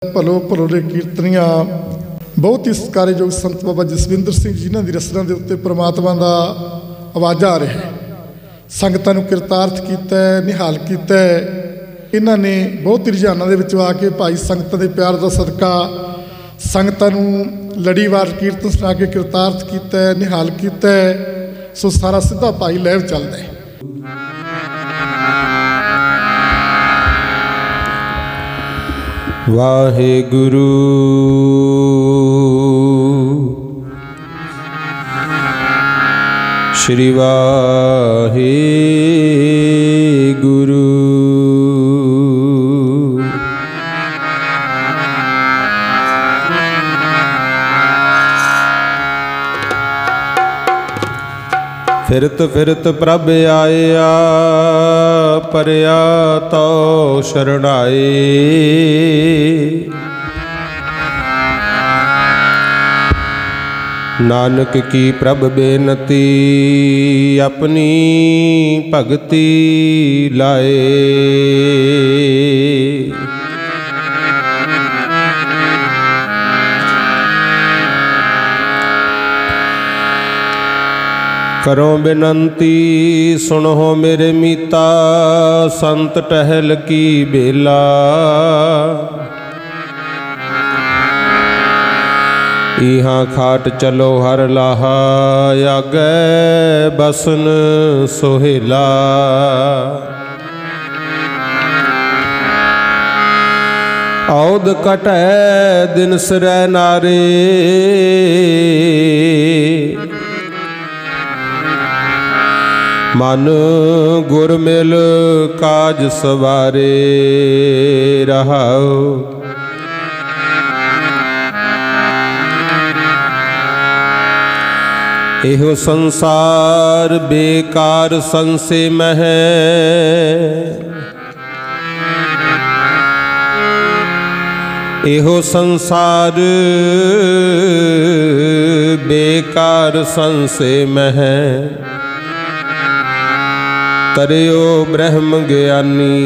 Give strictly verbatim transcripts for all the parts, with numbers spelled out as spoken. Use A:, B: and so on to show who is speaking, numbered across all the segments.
A: भलो भलोरे कीर्तनियां बहुत ही सत्कारयोग संत बाबा जसविंदर सिंह जिन्हां दी रसना दे उत्ते परमात्मा दा आवाज़ा आ रहा है। संगतां नूं किरतार्थ कीता है, निहाल कीता है। इन्हां ने बहुत ही रुझानां दे विच आ के भाई संगतां दे प्यार दा सदका संगतां नूं लड़ीवार कीर्तन सुना के किरतार्थ कीता है, निहाल कीता है। सो सारा सीधा भाई लहर चलदा है।
B: वाहेगुरु श्री वाहेगुरु। फिरत फिरत प्रभ आया परया तो शरणाए। नानक की प्रभ बेनती अपनी भगति लाए। करो बिनंती सुनो मेरे मीता संत टहल की बेला। इहाँ खाट चलो हर लाहा आगे बसन सोहेला। औद कटै दिन सिरै नारे मन गुर मिल काज सवारे रहाओ। एहो संसार बेकार संसे मह। एहो संसार बेकार संसे मह। तरियो ब्रह्म ज्ञानी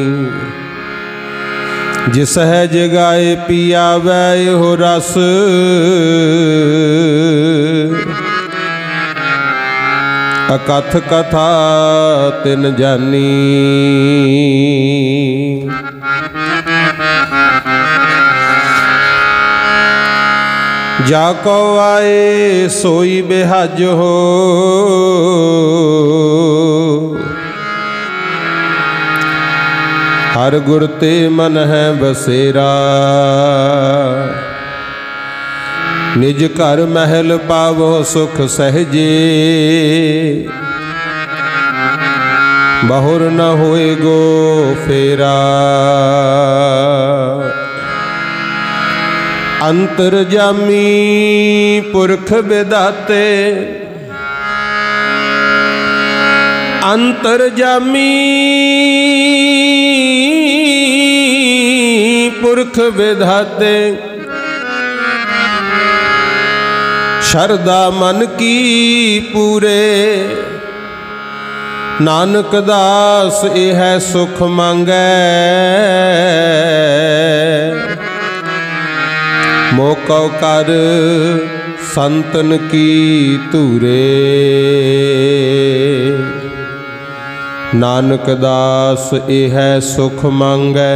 B: जिस है जगाए पिया वै हो रस। अकथ कथा तिन जानी जाको आए सोई बेहज हो। हर गुर ते मन है बसेरा निज घर महल पावो सुख सहजे। बहुर न होए गो फेरा अंतरजामी पुरख विदाते। अंतरजामी पुरख विधाते शरदा मन की पूरे। नानक दास यह सुख मांगै मोको कर संतन की तूरे। नानक दास यह सुख मांगै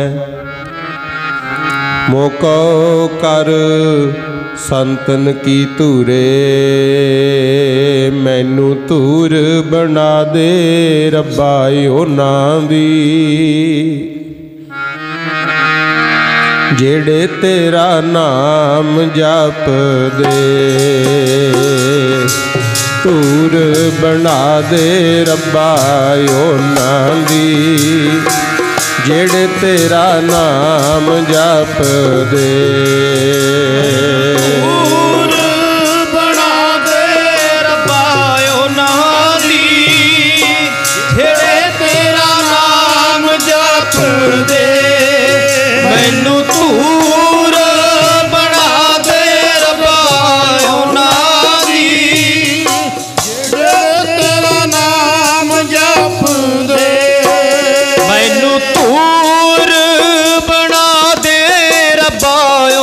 B: मोको कर संतन की तूरे। मैनू तूर बना दे रब्बा उन्हां दी जेड़े तेरा नाम जप दे। तूर बना दे रब्बा उन्हां दी जेड़े तेरा नाम जप दे।
C: तूर बना दे रब्बा उन्हां दी जेड़े तेरा नाम जप दे। मैनू तूर बना दे रब्बा उन्हां दी जेड़े तेरा नाम जप दे। मैनू तूर बना दे रब्बा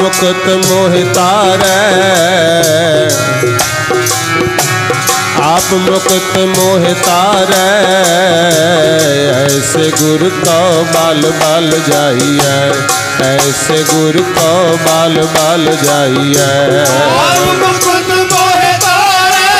B: मुकुत मोहि तारै, आप मुकुत मोहि तारै, ऐसे गुर को बाल बाल जाइए, ऐसे गुर को बाल बाल जाइए।
C: आप मुकुत मोहि तारै,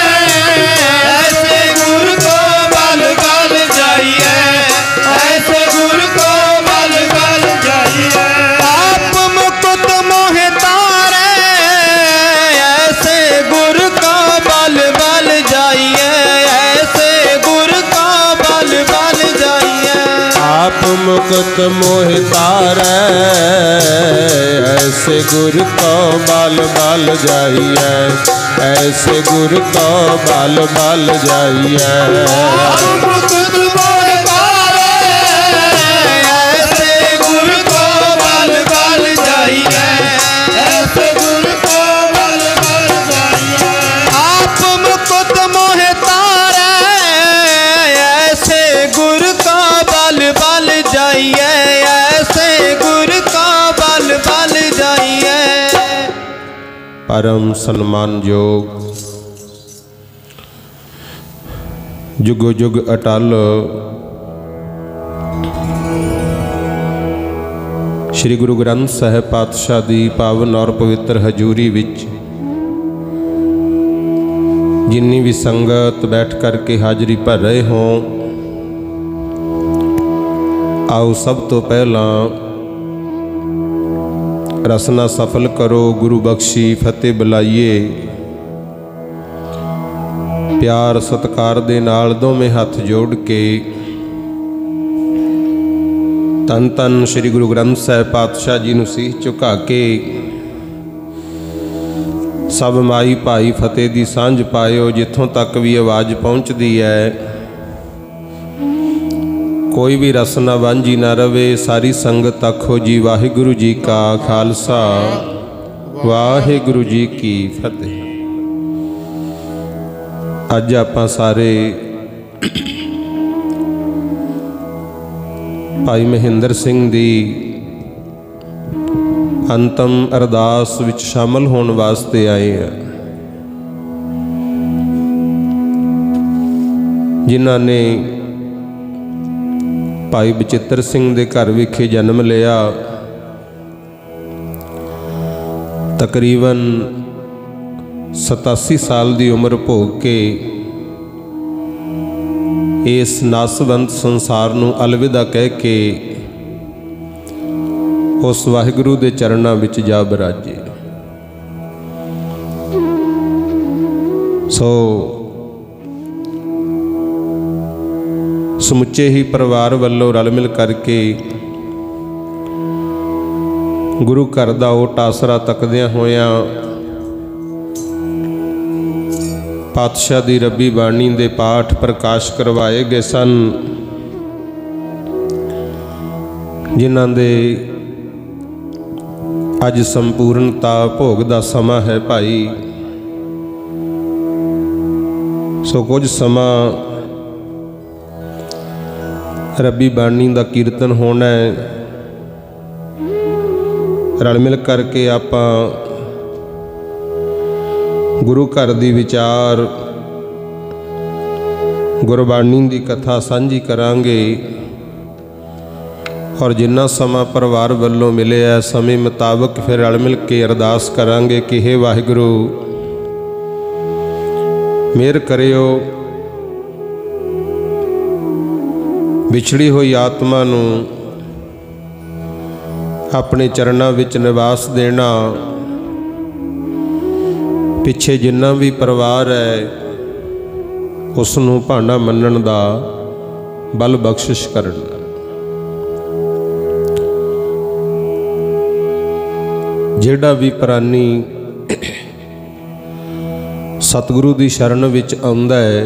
C: ऐसे गुर को बाल बाल जाइए, ऐसे गुर को बाल बाल जाइए। आप मुकुत मोहि तारै, ऐसे गुर को बाल बाल जाइए, ऐसे गुर को बाल बाल जाइए।
B: आप मुकुत मोहि तारै, ऐसे गुर को बाल बाल जाइए, ऐसे गुर को बाल बाल जाइए।
C: आप मुकुत मोहि तारै, ऐसे गुर को बाल बाल जाइए, ऐसे गुर को बाल बाल जाइए। आप मुकुत मोहि तारै, ऐसे गुर को बाल बाल जाइए, ऐसे गुर को बाल बाल जाइए।
B: परम सन्मान योग जुगो जुग अटल श्री गुरु ग्रंथ साहिब पातशाह दी पावन और पवित्र हजूरी विच जिन्नी भी संगत बैठ करके हाजरी भर रहे हों, आओ सब तो पहला रसना सफल करो, गुरु बख्शी फतेह बुलाइए। प्यार सत्कार दे नाल दोवें हाथ जोड़ के तन तन श्री गुरु ग्रंथ साहिब पातशाह जी नूं सीस झुका के सब माई भाई फतेह दी सांझ पायो। जिथों तक भी आवाज़ पहुँचती है, कोई भी रसना वांझी ना रवे। सारी संगत आखो जी वाहिगुरु जी का खालसा, वाहिगुरु जी की फतेह। अज आपां सारे भाई महेंद्र सिंह दी अंतम अरदास विच शामिल होने वास्ते आए हैं, जिन्हां ने भाई बचित्र सिंह दे घर विखे जन्म लिया। तकरीबन सतासी साल की उम्र भोग के इस नासवंत संसार नूं अलविदा कह के उस वाहिगुरु दे चरणां विच जा बराजे। सो समुचे ही परिवार वालों रल मिल करके गुरु घर दा ओट आसरा तकदियां होया पातशाह दी रब्बी बाणी दे पाठ प्रकाश करवाए गए सन, जिन्हां दे अज संपूर्णता भोग दा समा है भाई। सो कुछ समा रब्बी बाणी का कीर्तन होना है। रल मिल करके आपां गुरु घर दी विचार गुरबाणी की कथा सांझी करांगे और जिन्ना समा परिवार वालों मिले है समय मुताबक फिर रल मिल के अरदास करांगे कि हे वाहिगुरु मेहर करियो, विछड़ी हुई आत्मा नूं अपने चरणों विच निवास देना। पिछे जिन्ना भी परिवार है उसनूं भाना मनण दा बल बख्शिश करना। जेड़ा भी प्राणी सतगुरु दी शरण विच आउंदा है,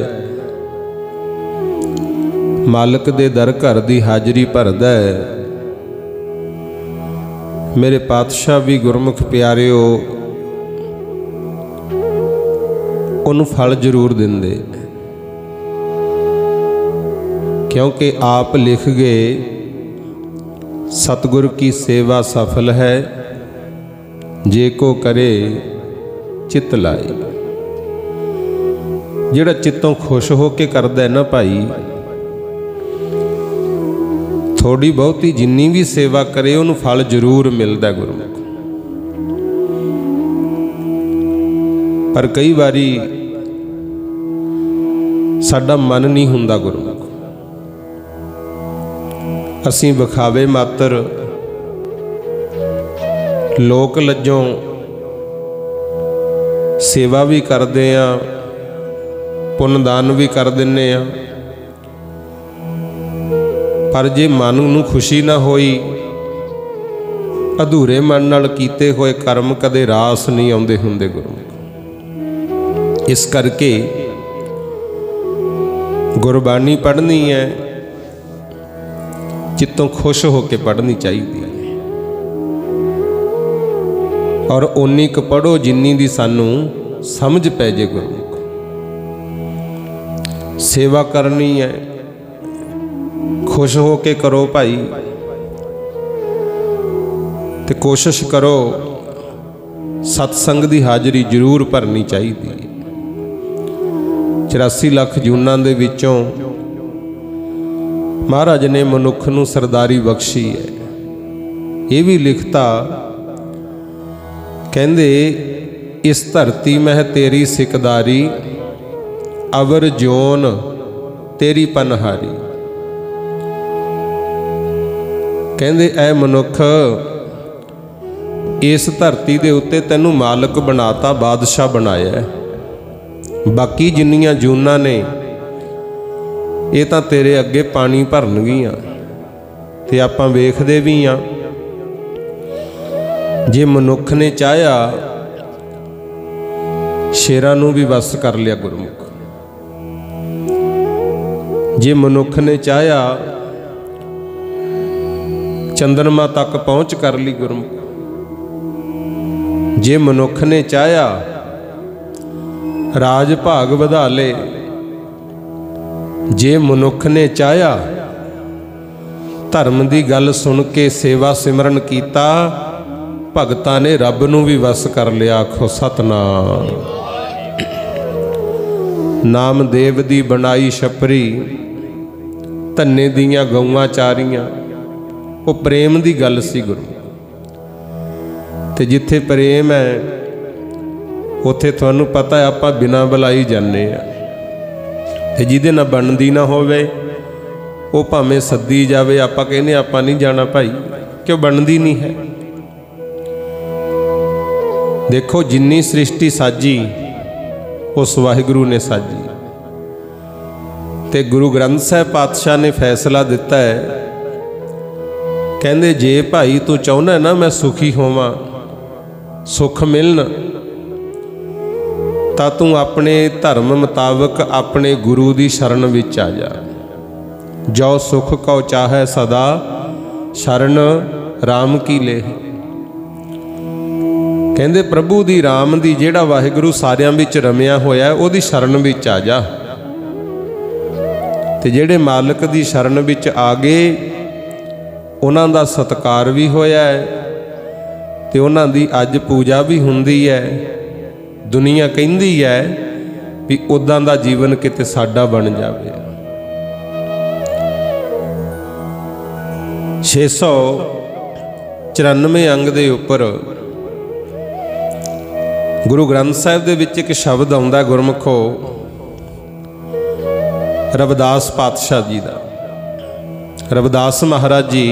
B: मालिक दे दर घर दी हाजरी भरदा है, मेरे पातशाह भी गुरमुख प्यारिओ उन्हें फल जरूर देंदे, क्योंकि आप लिख गए सतगुर की सेवा सफल है जे को करे चित लाए। जिहड़ा चित्तों खुश हो के करदा है ना भाई, थोड़ी बहुती जिन्नी भी सेवा करे उन्हें फल जरूर मिलता है गुरमुख। पर कई बारी साडा मन नहीं हुंदा गुरमुख, असीं विखावे मात्र लोक लज्जों सेवा भी करते हैं, पुण्यदान भी कर दिन्ने आ, पर जे मन नूं खुशी ना होई, अधूरे मन नाल कीते होए कर्म कदे रास नहीं आउंदे हुंदे गुरमुख। इस करके गुरबाणी पढ़नी है, चित्तों खुश होके पढ़नी चाहिए, और उन्नी क पढ़ो जिन्नी दी सानू समझ पै जे गुरमुख। सेवा करनी है, खुश हो के करो भाई, ते कोशिश करो सत्संग की हाजरी जरूर भरनी चाहिए। चौरासी लाख जूनां दे विचों महाराज ने मनुख नूं सरदारी बख्शी है। ये भी लिखता, कहंदे इस धरती में तेरी सिकदारी, अवर जोन तेरी पनहारी। कहंदे ऐ मनुख, इस धरती दे उत्ते तैनू मालक बनाता, बादशाह बनाया, बाकी जिन्नियां जूनां ने ये तां तेरे अगे पानी भरनगियां, ते आपां वेखदे भी हां। जे मनुख ने चाहया शेरां नूं भी वस कर लिया गुरमुख, जे मनुख ने चाहया चंद्रमा तक पहुँच कर ली गुरमुख, जे मनुख ने चाहया राज भाग वधा ले, जे मनुख ने चाहया धर्म की गल सुन के सेवा सिमरन कीता, भगतां ने रब नूं भी वस कर लिया। आखो सतनाम। नामदेव दी बनाई छपरी, धन्ने दियां गऊआं चारियां, वो प्रेम की गल सी गुरु। ते जिथे प्रेम है उथे तुहानूं पता है आपां बिना बुलाई जाने आ, ते जिहदे नाल बनदी ना होवे वो भावें सद्दी जावे, आपां कहने आपां नहीं जाना भाई, क्यों बनदी नहीं है। देखो जिन्नी सृष्टि साजी उस वाहिगुरू ने साजी, ते गुरु ग्रंथ साहिब पातशाह ने फैसला दिता है, कहंदे जे भाई तू चाहुंदा ना मैं सुखी होवां, सुख मिलन, तां तू अपने धर्म मुताबक अपने गुरु की शरण विच आ जा। जो सुख को चाहे सदा शरण राम की ले। कहंदे प्रभु दी राम दी जेड़ा वाहिगुरू सारियां विच रमिया होया ओदी शरण विच आ जा, ते जेड़े मालक दी शरण विच आ गए उन्हां दा सत्कार भी होया है, ते उन्हां दी अज पूजा भी हुंदी है। दुनिया कहंदी है भी उदां दा जीवन किते साडा बन जावे। छे सौ चौरानवे अंग दे उपर गुरु ग्रंथ साहिब दे विच एक शब्द आउंदा गुरमुखो, रविदास पातशाह जी दा। रविदास महाराज जी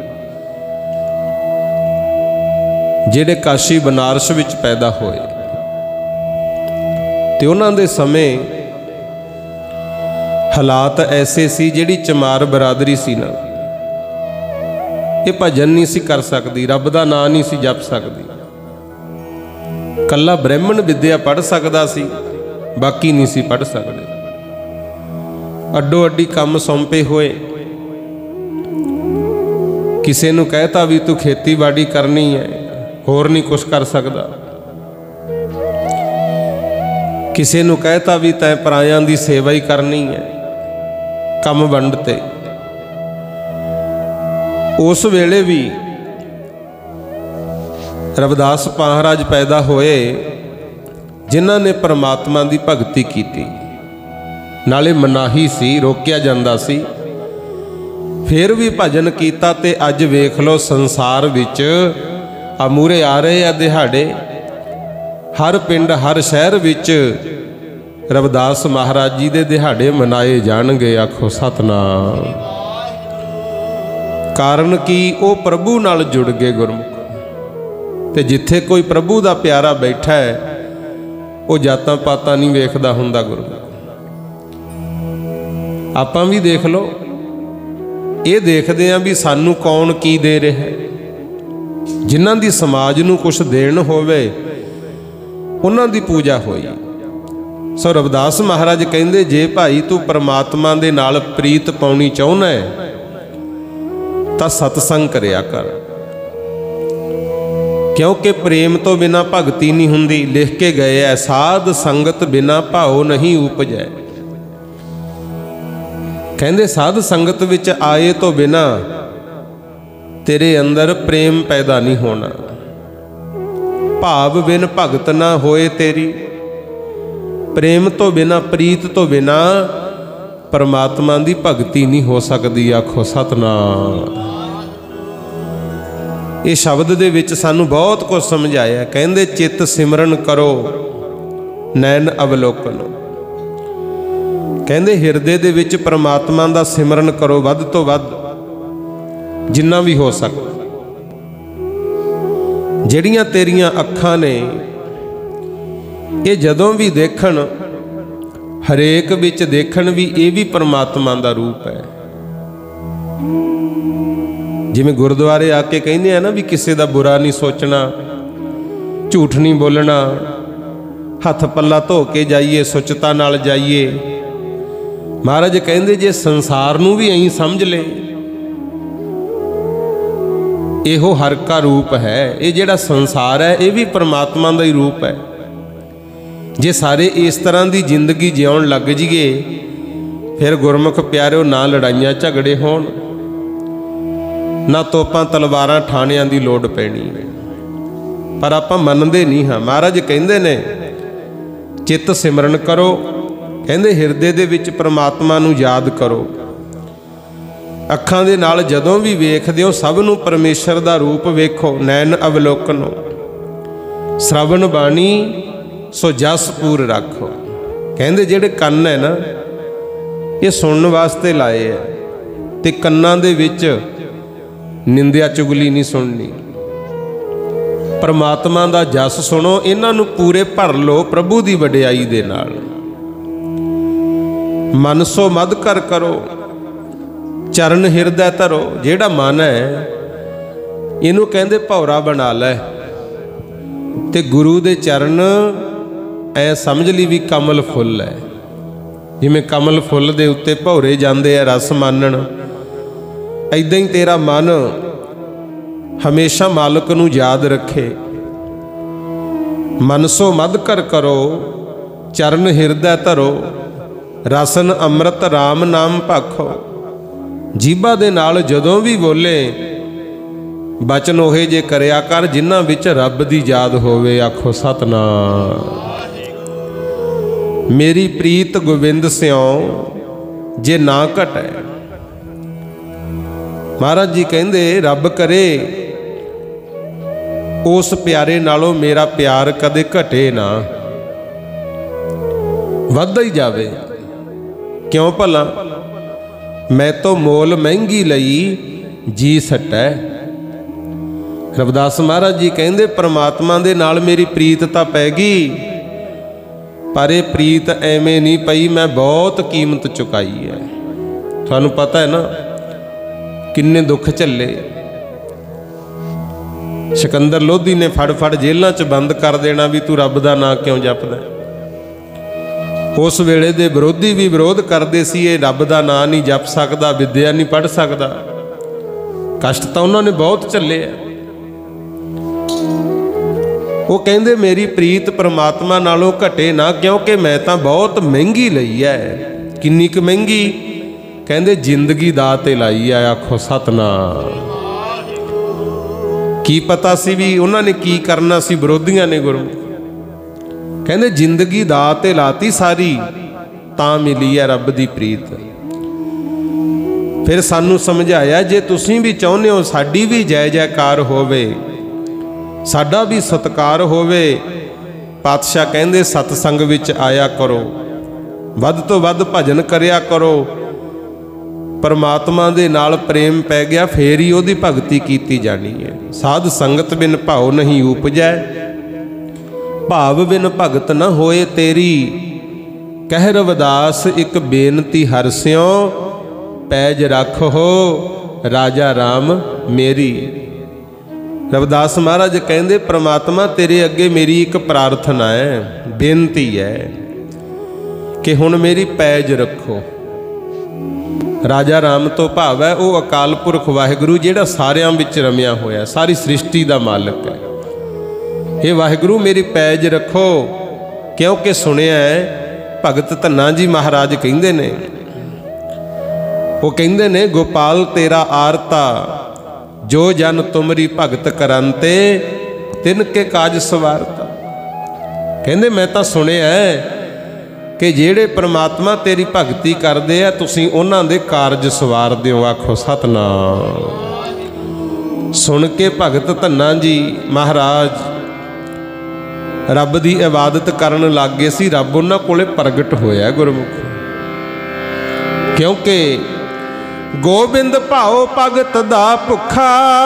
B: जेड़े काशी बनारस विच पैदा होए, ते उन्हां दे समय हालात ऐसे सी, जिहड़ी चमार बरादरी सी ना, ये भजन नहीं सी कर सकती, रब दा नाम नहीं सी जप सकती। कल्ला ब्राह्मण विद्या पढ़ सकता सी, बाकी नहीं सी पढ़ सकते। अड्डो अड्डी काम सौंपे होए, किसी नूं कहता भी तू खेतीबाड़ी करनी है, होर नहीं कुछ कर सकता। किसी नूं कहता भी तैं परायां दी सेवा ही करनी है, कम वंडते। उस वेले भी रविदास महाराज पैदा होए जिन्हां ने परमात्मा की भगती की, नाले मनाही सी, रोकिया जांदा सी, फिर भी भजन किया। ते अज वेख लो संसार विच आ मूरे आ रहे आ दिहाड़े, हर पिंड हर शहर विच रविदास महाराज जी दे दिहाड़े मनाए जाणगे। आखो सतनाम। कारण कि वो प्रभु नाल जुड़ गए गुरमुख। ते जिथे कोई प्रभु दा प्यारा बैठा है वो जातां पातां नहीं वेखदा हुंदा गुरमुख। आपां भी देख लो, ये देखते हैं भी सानू कौन की दे रहा है। जिन्हां दी समाज नू कुछ देण होवे उन्हां दी पूजा होई। सो रविदास महाराज कहंदे जे भाई तू परमात्मा दे नाल प्रीत पाउणी चाहुंदा है तां सतसंग करया कर, क्योंकि प्रेम तो बिना भगती नहीं हुंदी। लिख के गए है साध संगत बिना भाव नहीं उपजै। कहंदे साध संगत विच आए तो बिना तेरे अंदर प्रेम पैदा नहीं होना। भाव बिन भगत ना होए तेरी, प्रेम तो बिना प्रीत तो बिना परमात्मा की भगती नहीं हो सकती। आखो सतनाम। ये शब्द दे विच सानू बहुत कुछ समझाया। कहंदे चित सिमरन करो नैन अवलोकनो। कहंदे हिरदे दे विच परमात्मा दा सिमरन करो वध तो वध, जिन्ना भी हो सके। जिहड़ियां तेरियां अखां ने ये जदों भी देखण, हरेक विच देखण भी ये भी परमात्मा दा रूप है। जिवें गुरुद्वारे आके कहंदे आ ना भी किसी दा बुरा नहीं सोचना, झूठ नहीं बोलना, हथ पल्ला धो के जाइए, सुचता नाल जाइए। महाराज कहंदे जे संसार नूं भी ऐं समझ ले, इहो हर का रूप है। ये जिहड़ा संसार है ये भी परमात्मा दा ही रूप है। जे सारे इस तरह की जिंदगी जिउण लग जाइए फिर गुरमुख प्यारिओ ना लड़ाइयां झगड़े होण, ना तोपां तलवारां ठाणियां दी लोड़ पैणी। पर आपां मनदे नहीं हाँ। महाराज कहंदे ने चित सिमरन करो। कहंदे हिरदे दे विच परमात्मा नूं याद करो। अखां दे नाल जदों भी वेखदे हो सब नूं परमेश्वर दा रूप वेखो। नैन अवलोकनो श्रवण बाणी सो जस पूर रखो। कहंदे जिहड़े कंन है ना ये सुनने वास्ते लाए है, ते कन्नां दे विच निंदिया चुगली नहीं सुननी। परमात्मा दा जस सुनो, इन्हां नूं पूरे भर लो प्रभु दी वडियाई दे नाल। मन सो मद कर करो चरण हिरदे धरो। जिहड़ा मन है इनू कहंदे भौरा बना लै, ते गुरु दे चरण ऐ समझ ली भी कमल फुल है। जिवें कमल फुल दे उत्ते भौरे जांदे आ रस मानण, ऐदां ही तेरा मन हमेशा मालक नूं याद रखे। मन सो मद कर करो चरण हिरदे धरो। रसन अमृत राम नाम भाखो। जीभा दे नाल जदों भी बोले बचन ओहे जे करया कर जिन्हां विच रब दी याद होवे। आखो सतनाम। मेरी प्रीत गोविंद स्यों जे ना घटै। महाराज जी कहंदे रब करे उस प्यारे नालों मेरा प्यार कदे घटे ना, वधदा ही जावे। क्यों भला? मैं तो मोल महंगी लई जी सटै। रविदास महाराज जी कहंदे परमात्मा दे नाल मेरी प्रीत तां पै गई, पर यह प्रीत एवें नहीं पई, मैं बहुत कीमत चुकाई है। तुहानूं पता है ना किन्ने दुख झल्ले। सिकंदर लोधी ने फड़ फड़ जेलों च बंद कर देना भी तू रब दा नां क्यों जपदा। उस वेले दे विरोधी भी विरोध करते सी, ये रब दा नां नहीं जप सकदा, विद्या नहीं पढ़ सकदा। कष्ट तो उन्होंने बहुत झल्ले। वो कहंदे मेरी प्रीत परमात्मा नालों घटे ना, क्योंकि मैं तो बहुत महंगी लई है। किन्नी क महंगी? कहंदे जिंदगी दा ते लाई है। आखो सतनाम। की पता सी भी उन्होंने की करना सी विरोधियों ने। गुरु कहते जिंदगी दा ते लाती सारी तां मिली है रब दी प्रीत। फिर सानू समझाया जे तुसीं भी चाहुंदे हो साडी भी जय जयकार होवे, साडा भी सत्कार होवे, पातशाह कहंदे सतसंग विच आया करो, वध तो वध भजन करया करो। परमात्मा दे नाल प्रेम पै गया फेर ही ओदी भगती कीती जानी है। साध संगत बिन भाव नहीं उपजै, भाव बिन भगत न होए तेरी। कह रविदास एक बेनती हर स्यों, पैज रख हो राजा राम मेरी। रविदास महाराज कहंदे परमात्मा तेरे अगे मेरी एक प्रार्थना है, बेनती है कि हुण मेरी पैज रखो। राजा राम तो भाव है वह अकाल पुरख वाहिगुरू जिहड़ा सारियां विच रमिया होया, सारी सृष्टि का मालक है। ये वाहिगुरू मेरी पैज रखो, क्योंकि सुनिया है भगत धन्ना जी महाराज कहंदे ने, वो कहंदे ने गोपाल तेरा आरता, जो जन तुमरी भगत करंते तिनके काज सवारता। कहंदे मैं तो सुनिया है कि जेड़े परमात्मा तेरी भगती करते हैं तुसीं उन्हां दे कारज सवार दिओ। आखो सतनाम। सुन के भगत धन्ना जी महाराज रब की इबादत करन लग गए सी। रब उन्हां कोले प्रगट होया गुरमुख, क्योंकि गोबिंद भाओ भगत दा भुखा,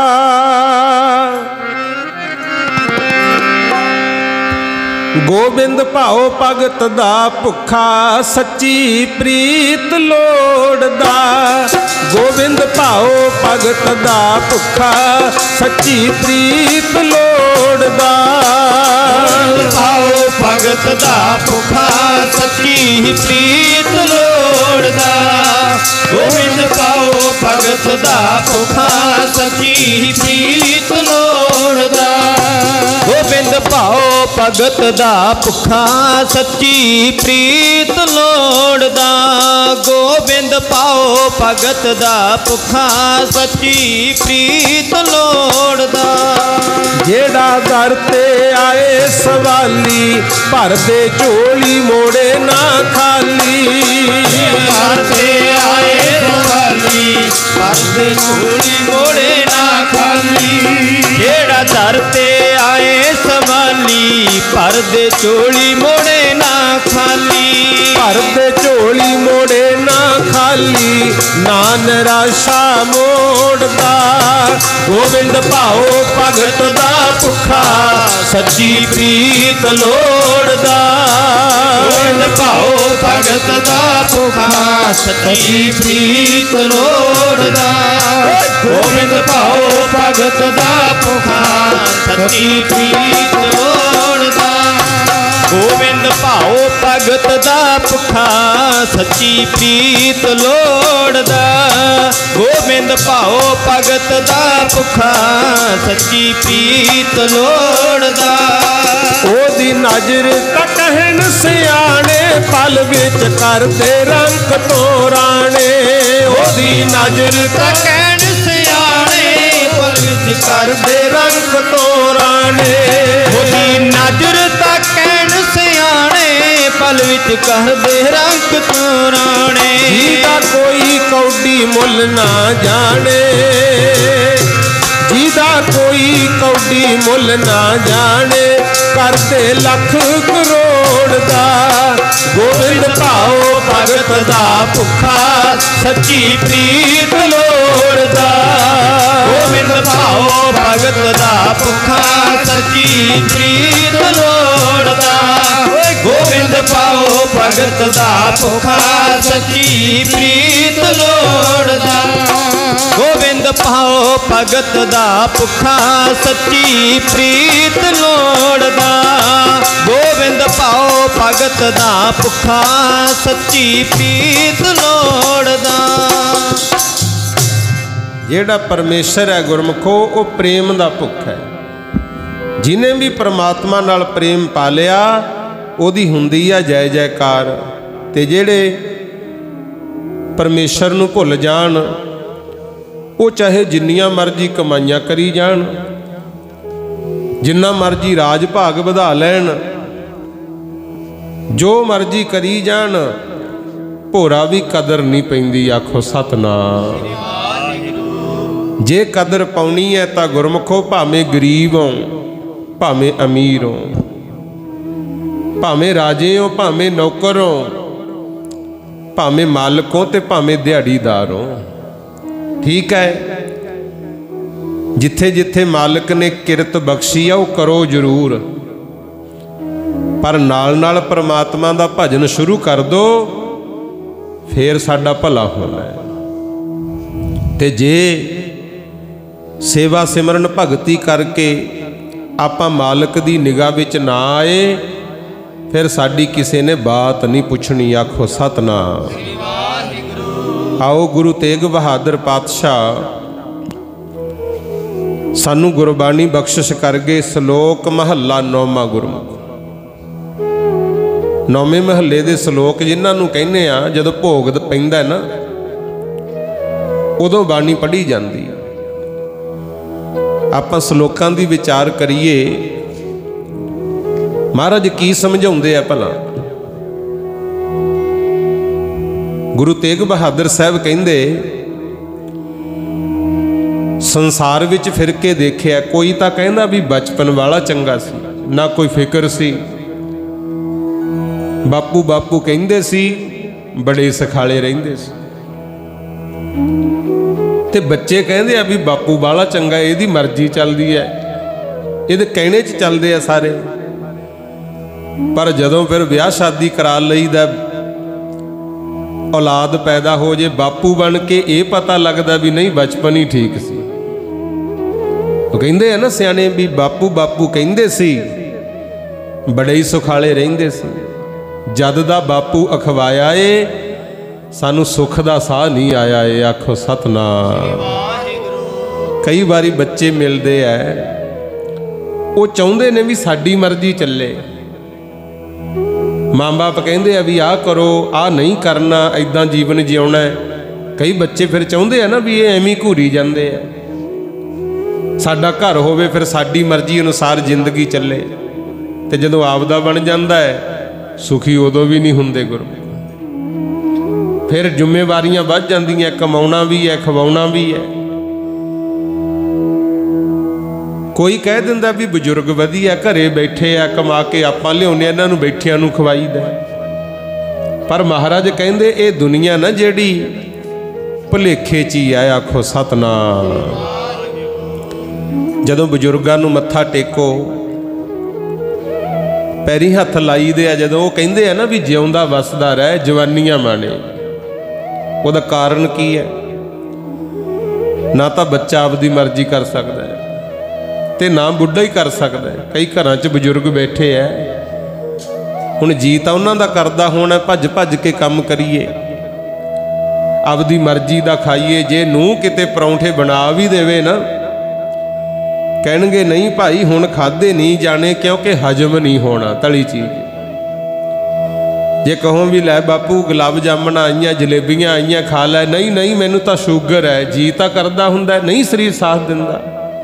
B: गोबिंद भाओ भगत दा भुखा, सच्ची प्रीत लोड़दा। गोबिंद भाओ भगत दा भुखा, सच्ची प्रीत लोड़दा।
C: भाओ भगत दा भुखा, सच्ची प्रीत लोड़दा। गोबिंद भाओ भगत दा भुखा, सच्ची प्रीत लोड़दा। गोबिंद भाओ भगत दा भुखा, सच्ची प्रीत लोड़दा। गोबिंद भाओ भगत दा भुखा, सच्ची प्रीत लोड़दा।
B: जेड़ा दर ते आए सवाली, भर दे झोली मोड़े ना खाली।
C: दर ते आए सवाली, भर दे झोली मोड़े ना खाली। जेड़ा दर ते आए सवाली, भर दे झोली मोड़े ना खाली।
B: भर दे झोली मोड़े ना खाली, ना निराशा मोड़दा। गोबिंद भाओ भगत दा भुखा, सच्ची प्रीत लोड़दा।
C: गोबिंद भाओ भगत दा भुखा, सच्ची प्रीत लोड़दा। गोबिंद भाओ भगत दा भुखा, सच्ची प्रीत लोड़दा। गोबिंद भाओ भगत दा भुखा, सच्ची प्रीत लोड़दा। गोबिंद भाओ भगत दा भुखा, सच्ची प्रीत लोड़दा।
B: ओदी नजर तकहन सियाने, पल विच करदे रंग तोराने।
C: ओदी नजर तकहन सियाने, पल विच करदे रंग तोराने। ओदी नजर तकहन सियाने, पल विच करदे रंग तोराने।
B: जीदा कोई कौडी मुल ना जाने, जीदा कोई कौडी मुल ना जाने। करते लख करोड़ दा। गोबिंद भाओ भगत दा भुखा, सच्ची प्रीत लोड़दा। गोबिंद भाओ भगत दा भुखा, सच्ची प्रीत लोड़दा। गोबिंद भाओ भगत दा भुखा, सच्ची प्रीत लोड़दा। गोबिंद भाओ भगत दा भुखा, सच्ची प्रीत लोड़दा। गोबिंद भाओ भगत दा भुखा, सच्ची प्रीत लोड़दा। जेड़ा परमेश्वर है गुरमुखो, वो प्रेम दा भुख है। जिन्हें भी परमात्मा नाल प्रेम पा लिया, ओदी हुंदी है जय जयकार। ते जेड़े परमेश्वर नूं भुल जाण, वो चाहे जिन्नियां मर्जी कमाइयां करी जाण, जिन्ना मर्जी राज भाग वधा लैन, जो मर्जी करी जान, भोरा भी कदर नहीं पैंदी। आखो सतनाम। जे कदर पाउनी है तो गुरमुखो भावें गरीब हो, भावें अमीर हो, भावें राजे हो, भावें नौकर हो, भावें मालक हो ते भावें दिहाड़ीदार हो। ठीक है, जिथे जिथे मालिक ने किरत बख्शी है वो करो जरूर, पर नाल नाल परमात्मा दा भजन शुरू कर दो, फिर साडा भला होना है। ते जे सेवा सिमरन भगती करके आपां मालिक दी निगाह विच ना आए, फिर साडी किसी ने बात नहीं पुछनी। आखो सतनाम। आओ गुरु तेग बहादुर पातशाह सानू गुरबाणी बख्शिश कर गए। सलोक महला नौमा गुरमुख, नौवें महल्ले दे सलोक जिन्होंने कहने आ, जदों भोग पैंदा ना उदों बाणी पढ़ी जाती। आपां सलोकां दी विचार करिए, महाराज की समझाउंदे आ भला। गुरु तेग बहादुर साहब कहंदे, संसार विच फिर के देखिया, कोई तां कहंदा भी बचपन वाला चंगा सी, ना कोई फिक्र सी, बापू बापू कहंदे सी, बड़े सखाले रहिंदे सी। ते बच्चे कहंदे आ भी बापू वाला चंगा, इहदी मर्जी चलदी है, इहदे कहने च चलदे आ सारे। पर जदों फिर ब्याह शादी करा लईदा, औलाद पैदा हो जे, बापू बन के ये पता लगता भी नहीं बचपन ही ठीक सी। तो कहंदे आ ना सियाणे भी बापू बापू कहंदे सी, बड़े ही सुखाले रहिंदे सी। जद दा बापू अखवाया ए, सानू सुख दा साह नहीं आया ए। आखो सतनाम। कई बारी बच्चे मिलते है, वो चाहते ने भी साडी मर्जी चले। माँ बाप कहते हैं भी आ करो, आ नहीं करना, इदा जीवन जिउना है। कई बच्चे फिर चाहते हैं ना भी ये एवं घूरी जाते हैं, साडा घर होवे फिर साडी मर्जी अनुसार जिंदगी चले। तो जदों आपदा बन जाता है, सुखी उदों भी नहीं होंदे गुरु। फिर जिम्मेवारियां बढ़ जांदियां, कमाउणा भी है, खवाउणा भी है। कोई कह दिंदा भी बजुर्ग वधिया घरे बैठे आ, कमा के आपां लिआउने, इन्हां नूं बैठियां नूं खवाईदा। पर महाराज कहंदे ये दुनिया ना जिहड़ी भुलेखे च ही है। आखो सतनाम। जदों बजुर्गां नूं मत्था टेको, पैरी हथ लाई दे आ, जदों वो कहंदे आ ना भी जिउंदा वसदा रह, जवानियां माणे, ਉਹਦਾ कारण की है? ना तो बच्चा आपदी मर्जी कर सकता है, तो ना बुढ़ा ही कर सकता है। कई घर च बजुर्ग बैठे है, हुण जी तो उन्हां दा करदा होना, भज भज के काम करिए, आपदी मर्जी दा खाइए। जे नूं किते परौंठे बना भी देवे ना, कहणगे नहीं भाई हुण खाधे नहीं जाने, क्योंकि हजम नहीं होना तली चीज़। जे कहो भी लै बापू गुलाब जामुन आईयां, जलेबियां आईयां, खा लै, नहीं नहीं मैनू तो शुगर है, जी तो करदा हुंदा, नहीं शरीर साथ दिंदा,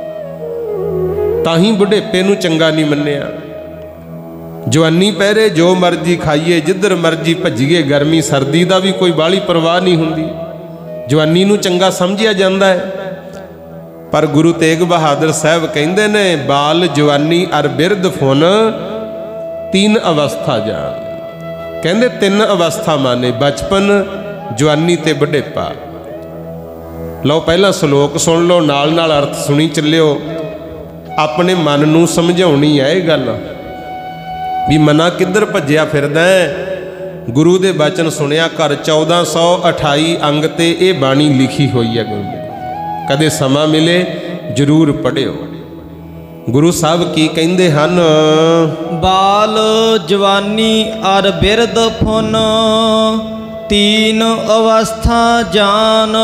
B: ताही बुढ़ेपे नूं चंगा नहीं मन्निया। जवानी पहरे जो मर्जी खाइए, जिधर मर्जी भजीए, गर्मी सर्दी का भी कोई बाली परवाह नहीं हुंदी, जवानी नूं चंगा समझिया जाता है। पर गुरु तेग बहादुर साहब कहंदे ने, बाल जवानी अर बिरध फुन तीन अवस्था जान। कहंदे तीन अवस्था माने, बचपन, जवानी ते बुढ़ेपा। लो पहला श्लोक सुन लो, नाल नाल अर्थ सुनी चलियो। अपने मन नूं समझाउणी है ये गल भी मना किधर भज्जिया फिरदा है। गुरु दे बचन सुनिया कर। चौदह सौ अठाई अंग ते ये बाणी लिखी हुई है गुरु, कदे समा मिले जरूर पढ़ियो। गुरु साहब की कहंदे हन,
C: बाल जवानी अर बिरध फुन तीन अवस्था जान।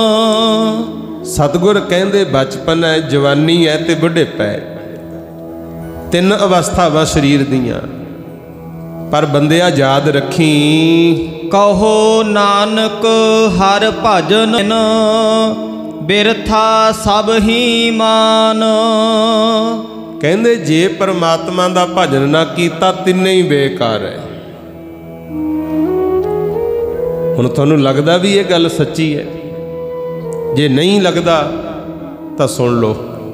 B: सतगुर कहंदे बचपन है, जवानी है ते बुढ़ेपा है, तीन अवस्था वा शरीर दियां। पर बंदिया याद रखी,
C: कहो नानक हर भजन बिरथा सब ही मान।
B: कहंदे जे परमात्मा दा भजन ना कीता तिन्ने ही बेकार है। हुण तुहानूं लगदा भी ये गल सच्ची है? जे नहीं लगदा तां सुन लो।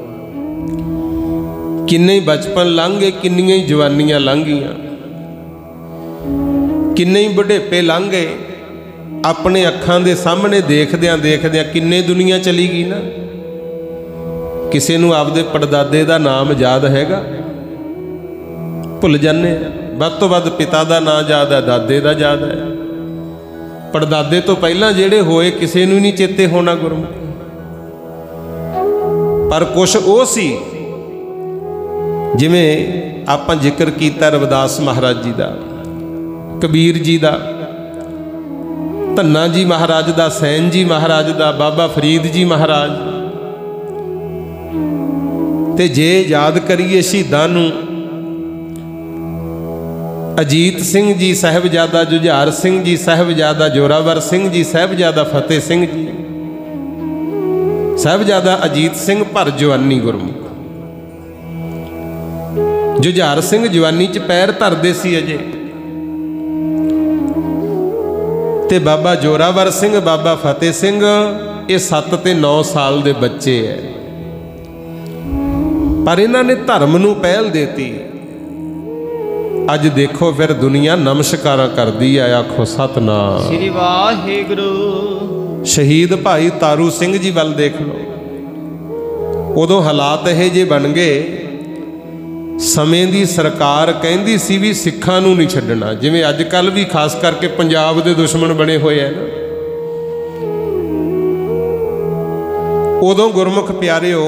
B: किन्ने बचपन लंघ गए, किन्नियां ही जवानियां लंघियां, किन्ने ही बुढ़ेपे लंघ गए। अपने अखां दे सामने देखदियां देखदियां किन्ने दुनिया चली गई ना। किसी नूं आपदे पड़दादे दा नाम याद हैगा? भुल जाने। वध तो वध पिता दा नाम याद है, दादे दा याद है। पड़दादे तो पहला जेड़े होए किसी नूं नहीं चेते होना गुरमुख। पर कुछ वो सी जिवें आपां जिक्र कीता रविदास महाराज जी दा, कबीर जी दा, धन्ना जी महाराज दा, सैन जी महाराज दा, बाबा फरीद जी महाराज। ते जे याद करिए शहीदां नूं, अजीत सिंह जी साहिबजादा जुझार सिंह जी, साहिबजादा जोरावर सिंह जी, साहिबजादा फतेह सिंह जी, साहिबजादा अजीत सिंह भर जवानी गुरमुख। जुझार सिंह जवानी च पैर धरदे सी अजे, ते बाबा जोरावर सिंह, बाबा फतेह सिंह ये सत्त ते नौ साल दे बच्चे है। पर इन्हां ने धर्म नूं पहल देती। अज देखो फिर दुनिया नमस्कारा करदी है। आखो सतनाम
C: श्री वाहिगुरू।
B: शहीद भाई तारू सिंह जी वल देख लो। उदों हालात यह जे बन गए, समय दी सरकार कहंदी सी भी सिखां नूं नहीं छड्डना। जिवें अजकल भी खास करके पंजाब दे दुश्मन बने हुए हैं ना। उदों गुरमुख प्यारिओ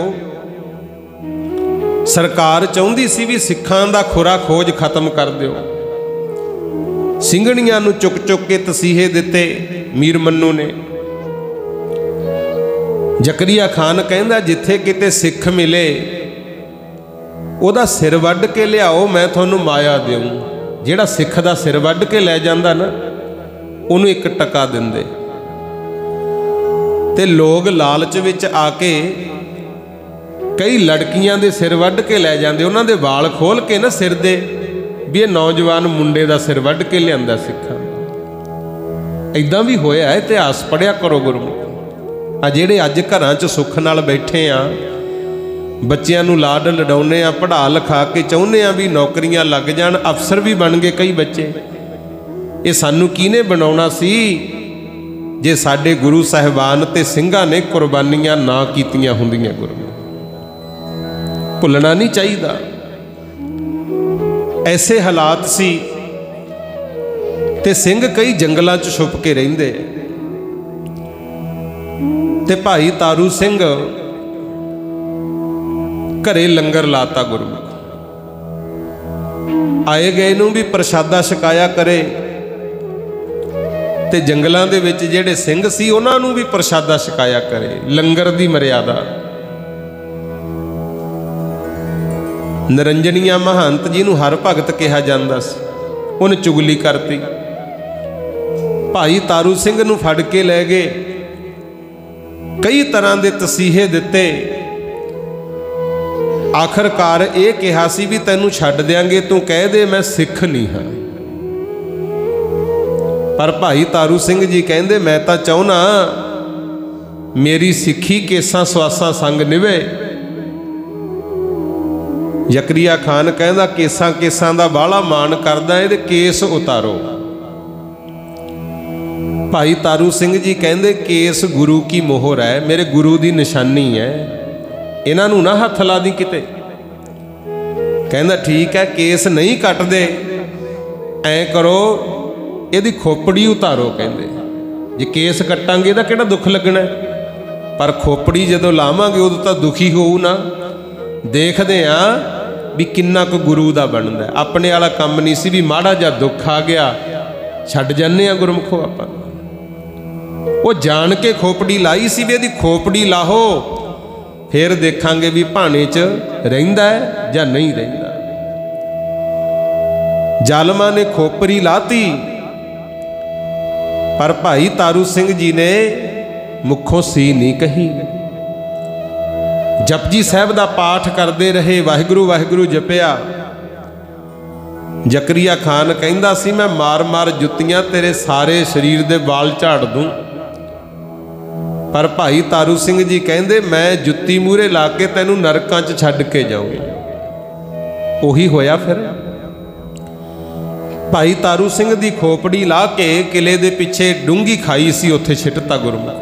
B: सरकार चाहुंदी सी भी सिखां दा खुरा खोज खत्म कर दिओ। ਸਿੰਘਣੀਆਂ ਨੂੰ चुक चुक के तसीहे दिते मीर मन्नू ने। जकरिया खान कहंदा जिथे किते सिख मिले ਉਹਦਾ सिर वड्ड के लियाओ, मैं तुहानूं माया देऊं। ਜਿਹੜਾ सिख ਦਾ सिर वड्ड के लै ਜਾਂਦਾ ना, ਉਹਨੂੰ एक टका दिंदे। ते लोग लालच विच आके कई लड़कियां दे सिर वड्ड के लै जाते, उन्होंने वाल खोल के ना सिर दे भी ये नौजवान मुंडे का सिर वड्ड के लिया सिखा। इदां भी होया है, इतिहास पढ़िया करो गुरमुख। आ जिहड़े अज घरां च सुख नाल बैठे आ, बच्चियां नूं लाड लडाउने आ, पढ़ा लिखा के चाहुंदे आ भी नौकरियां लग जाण, अफसर भी बन गए कई बच्चे। ये सानूं किहने बनाउणा सी जे साडे गुरु साहिबान ते ਸਿੰਘਾਂ ने कुर्बानियां ना कीतियां हुंदियां गुरमुख। भुलना नहीं चाहिए। ऐसे हालात सी ते सिंह कई जंगलों च छुप के रहिंदे। ते भाई तारू सिंह घरे लंगर लाता गुरमुख। आए गए नूं भी प्रशादा छकाया करे, ते जंगलों दे विच जिहड़े सिंह सी उन्हां नूं भी प्रशादा छकाया करे। लंगर दी मर्यादा। निरंजनिया महंत जी नूं हर भगत कहा जाता सी, उन्हें चुगली करती। भाई तारू सिंह नूं फड़ के लै गए, कई तरह के तसीहे दिते। आखिरकार ये कहा सी भी तैनूं छड्ड देंगे, तू कह दे मैं सिख नहीं हाँ। पर भाई तारू सिंह जी कहंदे मैं तो चाहुंदा मेरी सिखी केसां स्वासां संग निवे। जकरिया खान कहंदा केसां केसां दा बाला मान करदा, इहदे केस उतारो। भाई तारू सिंह जी कहंदे केस गुरु की मोहर है, मेरे गुरु की निशानी है, इन्हां नूं ना हथ ला दी किते। कहंदा ठीक है केस नहीं कटदे, ऐ करो इहदी खोपड़ी उतारो। कहंदे जे केस कट्टांगे इहदा किहड़ा दुख लगना, पर खोपड़ी जदों लावांगे उदों तां दुखी होऊ ना। देखते हाँ भी किन्ना को गुरु का बनता। अपने वाला काम नहीं सी भी माड़ा जा दुख आ गया छड्ड जाने गुरमुखो। आप वो जान के खोपड़ी लाई सी भी यदि खोपड़ी लाहो फिर देखांगे भी भाने च रहिंदा है या नहीं रहिंदा। जालमा ने खोपड़ी लाती, पर भाई तारू सिंह जी ने मुखों सी नहीं कही। जपजी साहब का पाठ करते रहे, वाहिगुरू वाहिगुरू जपिया। जकरिया खान कहंदा सी मैं मार मार जुत्तियां तेरे सारे शरीर दे वाल झाड़ दूं, पर भाई तारू सिंह जी कहंदे मैं जुत्ती मूहरे ला के तैनू नरकां च छड्ड के जाऊंगी। उही होया फिर भाई तारू सिंह दी खोपड़ी ला के किले दे पिछे डूंगी खाई सी, उत्थे छिटता गुरमुखो।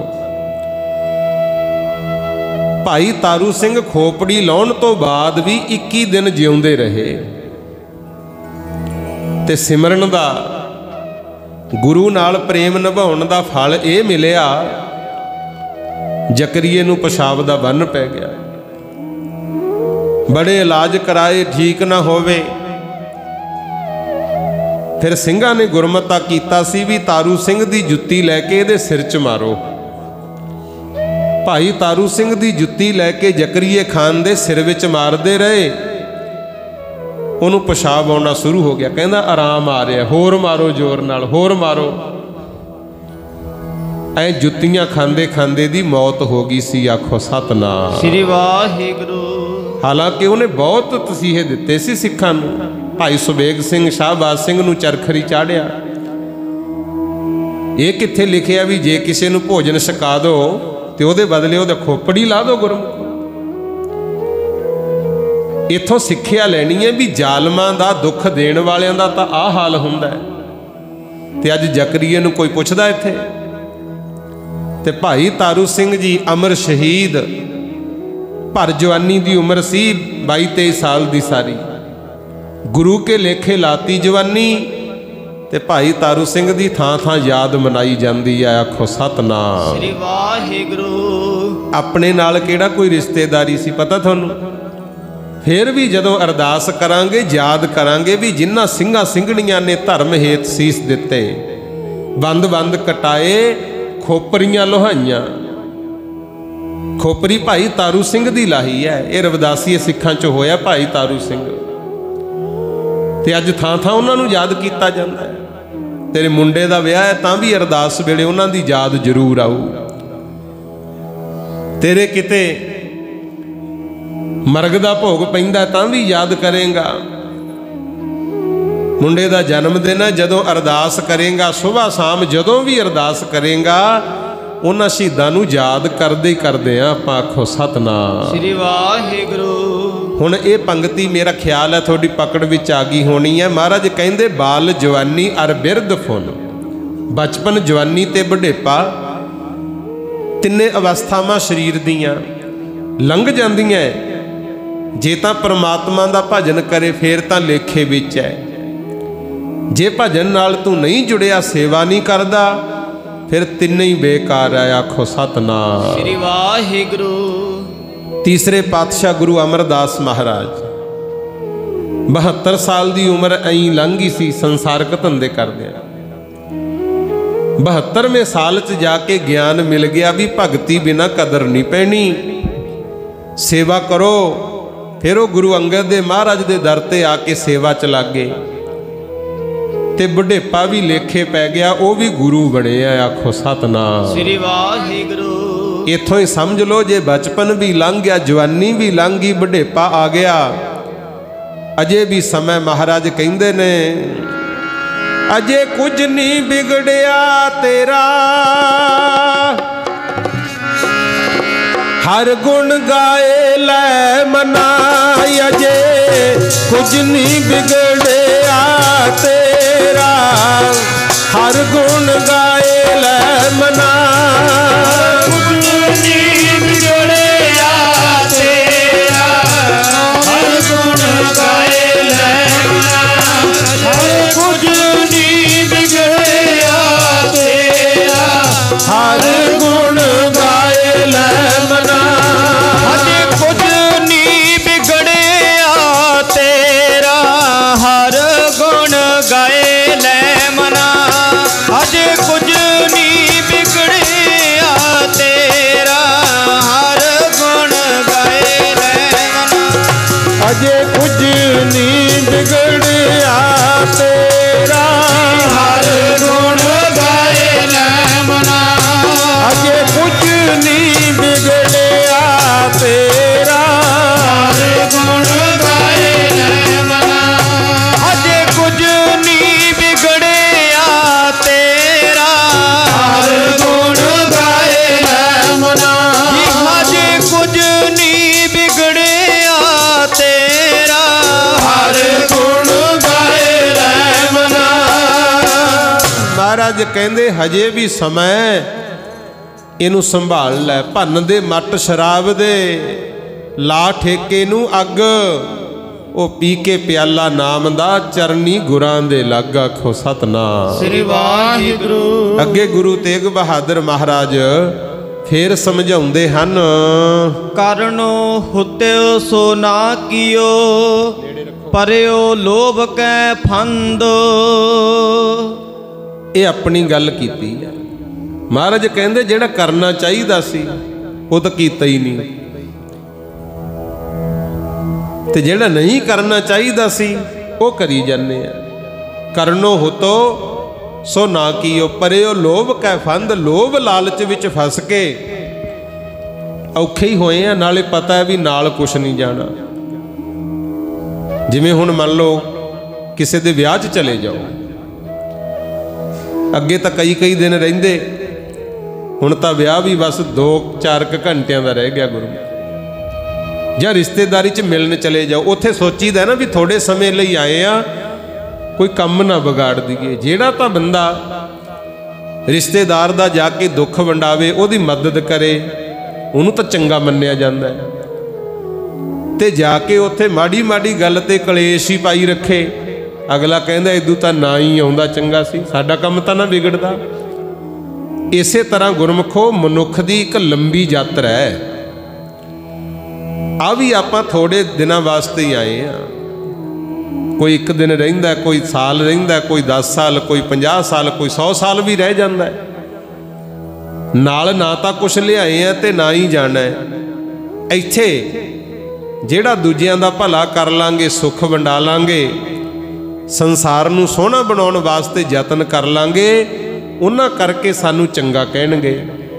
B: भाई तारू सिंह खोपड़ी लाउण तो बाद भी इक्की दिन जिउंदे रहे ते सिमरन दा गुरु नाल प्रेम निभाउण दा फल ये मिलिया, जकरीए नूं पेशाब दा बन पै गया। बड़े इलाज कराए, ठीक ना होवे। फिर ਸਿੰਘਾਂ ने गुरमता कीता सी भी तारू सिंह दी जुत्ती लैके इहदे सिर च मारो। भाई तारू सिंह दी जुत्ती लैके जकरीए खान दे सिर विच मारदे रहे, ਉਹਨੂੰ पेशाब आना शुरू हो गया। कहना आराम आ रहा, होर मारो जोर नाल, होर मारो। ऐ जुत्तियां खांदे खांदे दी मौत हो गई सी। आखो सतनाम
C: श्री वाहिगुरू।
B: हालांकि उन्हें बहुत तसीहे दिते सी सिखां नूं। भाई सुबेग सिंह शाहबाज सिंह नूं चरखरी चाढ़िया। ये कित्थे लिखिया भी जे किसी नूं भोजन छका दो तो उहदे बदले उहदा खोपड़ी ला दो गुरमुख। इथों सिक्ख्या लैनी है भी जालमां दा दुख देण वालियां दा तां आ हाल हुंदा है, ते अज जकरीए नूं कोई पुछदा इत्थे। ते भाई तारू सिंह जी अमर शहीद, भर जवानी दी उम्र सी बाई तेई साल दी सारी, गुरु के लेखे लाती जवानी। ते भाई तारू सिंह दी थां थां याद मनाई जांदी है। आखो सतनाम
C: श्री वाहिगुरू।
B: अपने नाल किहड़ा कोई रिश्तेदारी सी पता तुहानूं? फिर भी जदों अरदास करांगे याद करांगे भी जिन्हां ਸਿੰਘਾਂ ਸਿੰਘਣੀਆਂ ने धर्म हेत सीस दिते, बंद बंद कटाए, खोपरियां लोहाइयां। खोपरी भाई तारू सिंह दी लाही है। ये रविदासी सिखां च होया भाई तारू सिंह, ते अज थां थां उन्हां नूं याद कीता जांदा है। तेरे मुंडे दा विआह है तां भी अरदास वेले उन्हां दी याद जरूर आऊ। तेरे किते मरग दा भोग पैंदा तां भी याद करेगा। मुंडे दा जन्म दिन है, जदों अरदास करेगा सुबह शाम, जदों भी अरदास करेगा उन्हां शहीदां नूं याद करदे ही करदे आ। आपां आखो सतनाम
C: श्री वाहिगुरू।
B: हुण ये पंक्ति मेरा ख्याल है थोड़ी पकड़ विच आ गई होनी है। महाराज कहंदे बाल जवानी अर बिरध फुन, बचपन जवानी ते बुढ़ेपा तिन्ने अवस्थावां शरीर दियां लंघ जांदियां। जे तां परमात्मा दा भजन करे फिर तां लेखे विच है, जे भजन नाल तू नहीं जुड़िया, सेवा नहीं करदा, फिर तिन्ने ही बेकार है। आखो सतनाम
C: श्री वाहिगुरू।
B: तीसरे पातशाह गुरु अमरदास महाराज बहत्तर साल की उम्र ऐं लंघी सी संसारक धंधे करदे। बहत्तरवें साल च जाके ज्ञान मिल गया भी भगती बिना कदर नहीं पैनी, सेवा करो। फिर वो गुरु अंगद दे महाराज दे दर ते आके सेवा च लग गए, ते बुढ़ेपा भी लेखे पै गया, वो भी गुरु बने। आखो सतनाम
C: श्री वाहिगुरू।
B: इथों ही समझ लो जे बचपन भी लंघ गया, जवानी भी लंघ गई, बुढ़ेपा आ गया, अजे भी समय महाराज कहंदे ने अजे कुछ नहीं बिगड़िया तेरा, हर गुण गाए लै मना। अजे कुछ नहीं बिगड़िया तेरा, हर गुण गाए लै मना।
C: कुछ नहीं बिगड़िया तेरा, हर गुण गाए लै मना। हर कुछ नहीं बिगड़िया तेरा,
B: हर गुण गाए लै मना।
C: अजे कुछ नहीं बिगड़िया तेरा, हर गुण गाए लै मना। अजे कुछ नहीं बिगड़िया तेरा, हर गुण गाए लै मना।
B: अजे कुछ नहीं बिगड़िया तेरा,
C: हर गुण गाए लै मना।
B: अजे कुछ नहीं बिगड़िया तेरा, महाराज कहंदे हजे भी समय इनू संभाल लै, भन्न दे मट शराब दे, ला ठेके नू अग, ओ पी के प्याला नाम दा, चरनी गुरां दे लग। आखो सतनाम
C: श्री वाहिगुरु।
B: अगे गुरु तेग बहादुर महाराज फिर समझाउंदे हन,
C: करनो हुत्यो सो ना कियो, परयो लोभ कै फंद।
B: ये अपनी गल कीती है। महाराज कहंदे जेड़ा करना चाहिदा सी वो तो कीता ही नहीं, ते जेड़ा नहीं करना चाहिदा सी वो करी जाने आ। करनो हुतो सो ना कीओ, परयो लोभ कै फंद। लोभ लालच विच फस के औखे ही होए आ, नाले पता है भी नाल कुछ नहीं जाना। जिवें हुण मान लो किसी दे विआह च चले जाओ, अगे तो कई कई दिन रहिंदे, हुण तां विआह भी बस दो चार क घंटियां दा रह गया गुरु। जां रिश्तेदारी च मिलन चले जाओ, उत्थे सोचीदा ना भी थोड़े समय लई आए आ, कोई कम ना बिगाड़ दईए। जेड़ा तां बंदा रिश्तेदार दा जाके दुख वंडावे, उहदी मदद करे, उहनूं तां चंगा मन्निया जांदा है। ते जाके उत्थे माड़ी माड़ी गल ते कलेश ही पाई रखे, अगला कहंदा इदू तां ना ही आउंदा चंगा सी, साडा काम तां ना विगड़दा। इसे तरह गुरमुखो मनुख दी एक लंबी यात्रा है। आ भी आपां थोड़े दिनां वास्ते ही आए हैं। कोई एक दिन रहिंदा, कोई साल रहिंदा, कोई दस साल, कोई पंजाह साल, कोई सौ साल भी रह जांदा है। नाल ना तां कुछ लिआए हैं ते ना ही जाना है। इत्थे जेड़ा दूजियां दा भला कर लांगे, सुख वंडा लांगे, संसार नूं सोहना बनाउण वास्ते यतन कर लांगे, उन्हां करके सानू चंगा कहणगे।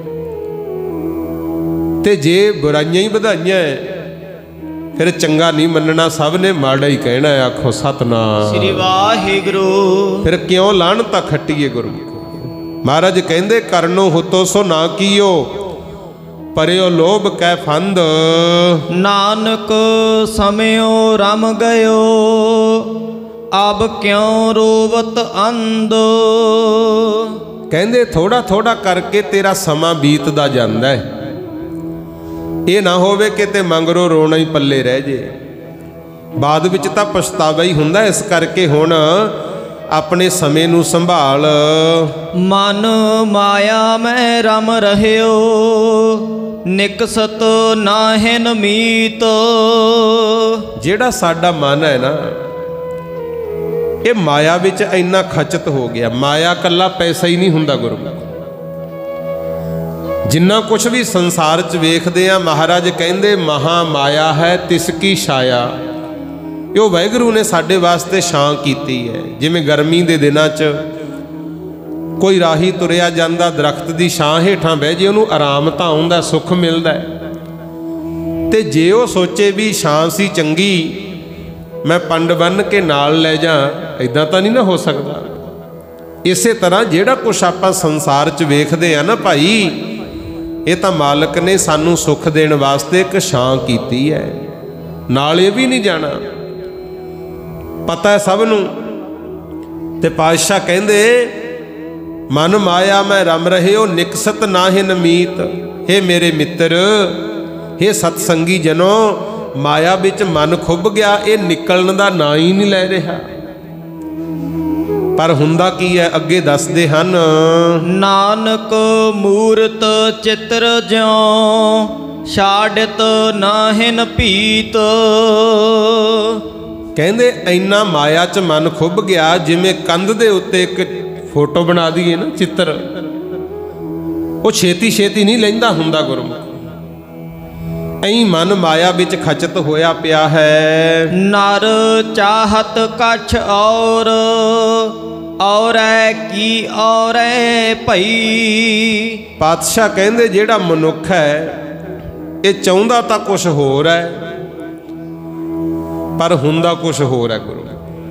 B: ते जे बुराइयां ही वधाइयां फिर चंगा नहीं मनना, सब ने माड़ा ही कहना है। आखो सतनाम
C: श्री वाहिगुरु।
B: फिर क्यों लाहनता खट्टीए गुरु। महाराज कहंदे करनो हुतो सो ना कीओ, परयो लोभ कै फंद।
C: नानक समयो रम गयो, अब क्यों रोवत अंध।
B: कहंदे थोड़ा थोड़ा करके तेरा समा बीतदा जांदा है। ये ना होवे कि ते मंगरो रोना ही पल्ले रह जे, बाद विच तां पछतावा ही हुंदा। इस करके हुण अपने समय नूं संभाल।
C: मन माया में रम रहियो, निकसत नाहिन मीत।
B: जेड़ा साडा मन है ना, ये माया विच इन्ना खचत हो गया। माया कल्ला पैसा ही नहीं हुंदा गुरु। जिन्ना कुछ भी संसार च वेखदे आ, महाराज कहंदे महा माया है तिसकी छाया। यो वाहिगुरू ने साडे वास्ते छां कीती है। जिवें गर्मी दे दिनां च कोई राही तुरिया जांदा, दरख्त दी छां हेठां बह जे, उहनूं आराम तां आउंदा, सुख मिलदा है। ते जे वो सोचे भी छां सी चंगी, मैं पंड बन के नाल लै जा, इदां तां नहीं ना हो सकदा। इसे तरह जेड़ा कुछ आपां संसार च वेखदे आ ना भाई, ये तो मालक ने सानू सुख देण वास्ते एक छां कीती है। नाल ये भी नहीं जाना, पता है सब नूं। ते पातशाह कहंदे मन माया मैं रम रहे हो, निकसत नाहिन मीत। हे मेरे मित्र, हे सतसंगी जनो, माया विच मन खुब गया, ये निकलण दा ना ही नहीं लै रहा। पर हुंदा की है, अगे दसदे हन।
C: नानक मूरत चित्र ज्यों, छाड़त नाहिन पीत।
B: कहंदे इन्ना माया च मन खुब गया, जिवें कंध दे उत्ते एक फोटो बना दईए ना, चित्र, वो छेती छेती नहीं लैंदा हुंदा गुरमुख। ऐं मन माया विच खचत होया पिया है।
C: नर चाहत कछ और, और की और भई।
B: पातशाह कहंदे जेड़ा मनुख है ये चाहुंदा तां कुछ होर है, पर हुंदा कुछ होर है गुरु।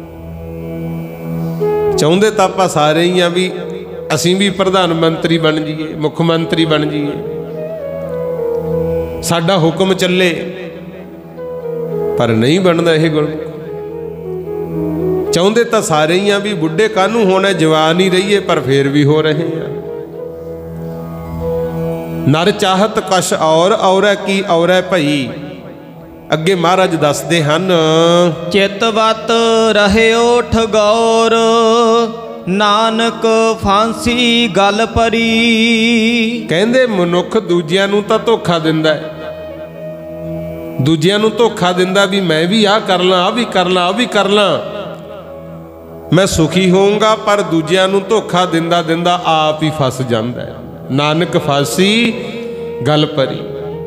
B: चाहुंदे तां आपां सारे ही आ भी असीं भी प्रधानमंत्री बन जाइए, मुख मंत्री बन जाइए, साडा हुक्म चले, पर नहीं बनता यह गुरु। ਚਾਹੁੰਦੇ ਤਾਂ ਸਾਰੇ ਹੀ ਆ ਵੀ ਬੁੱਢੇ ਕਾਹਨੂੰ ਹੋਣਾ, ਜਵਾਨ ਹੀ ਰਹੀਏ, ਪਰ ਫੇਰ ਵੀ ਹੋ ਰਹੇ ਆ। ਨਰ ਚਾਹਤ ਕਛ ਔਰ ਔਰੈ ਕੀ ਔਰੈ ਭਈ। ਅੱਗੇ ਮਹਾਰਾਜ ਦੱਸਦੇ ਹਨ,
C: ਚਿਤਵਤ ਰਹਿਓ ਠਗੌਰ, ਨਾਨਕ ਫਾਂਸੀ ਗਲ ਪਰੀ।
B: ਕਹਿੰਦੇ ਮਨੁੱਖ ਦੂਜਿਆਂ ਨੂੰ ਤਾਂ ਧੋਖਾ ਦਿੰਦਾ ਹੈ, ਦੂਜਿਆਂ ਨੂੰ ਧੋਖਾ ਦਿੰਦਾ ਵੀ ਮੈਂ ਵੀ ਆਹ ਕਰ ਲਾਂ, ਆਹ ਵੀ ਕਰ ਲਾਂ, ਆਹ ਵੀ ਕਰ ਲਾਂ, ਮੈਂ ਸੁਖੀ ਹੋਊਂਗਾ, ਪਰ ਦੂਜਿਆਂ ਨੂੰ ਧੋਖਾ ਦਿੰਦਾ ਦਿੰਦਾ ਆਪ ਹੀ ਫਸ ਜਾਂਦਾ ਹੈ। ਨਾਨਕ ਫਾਸੀ ਗਲ ਪਰੀ।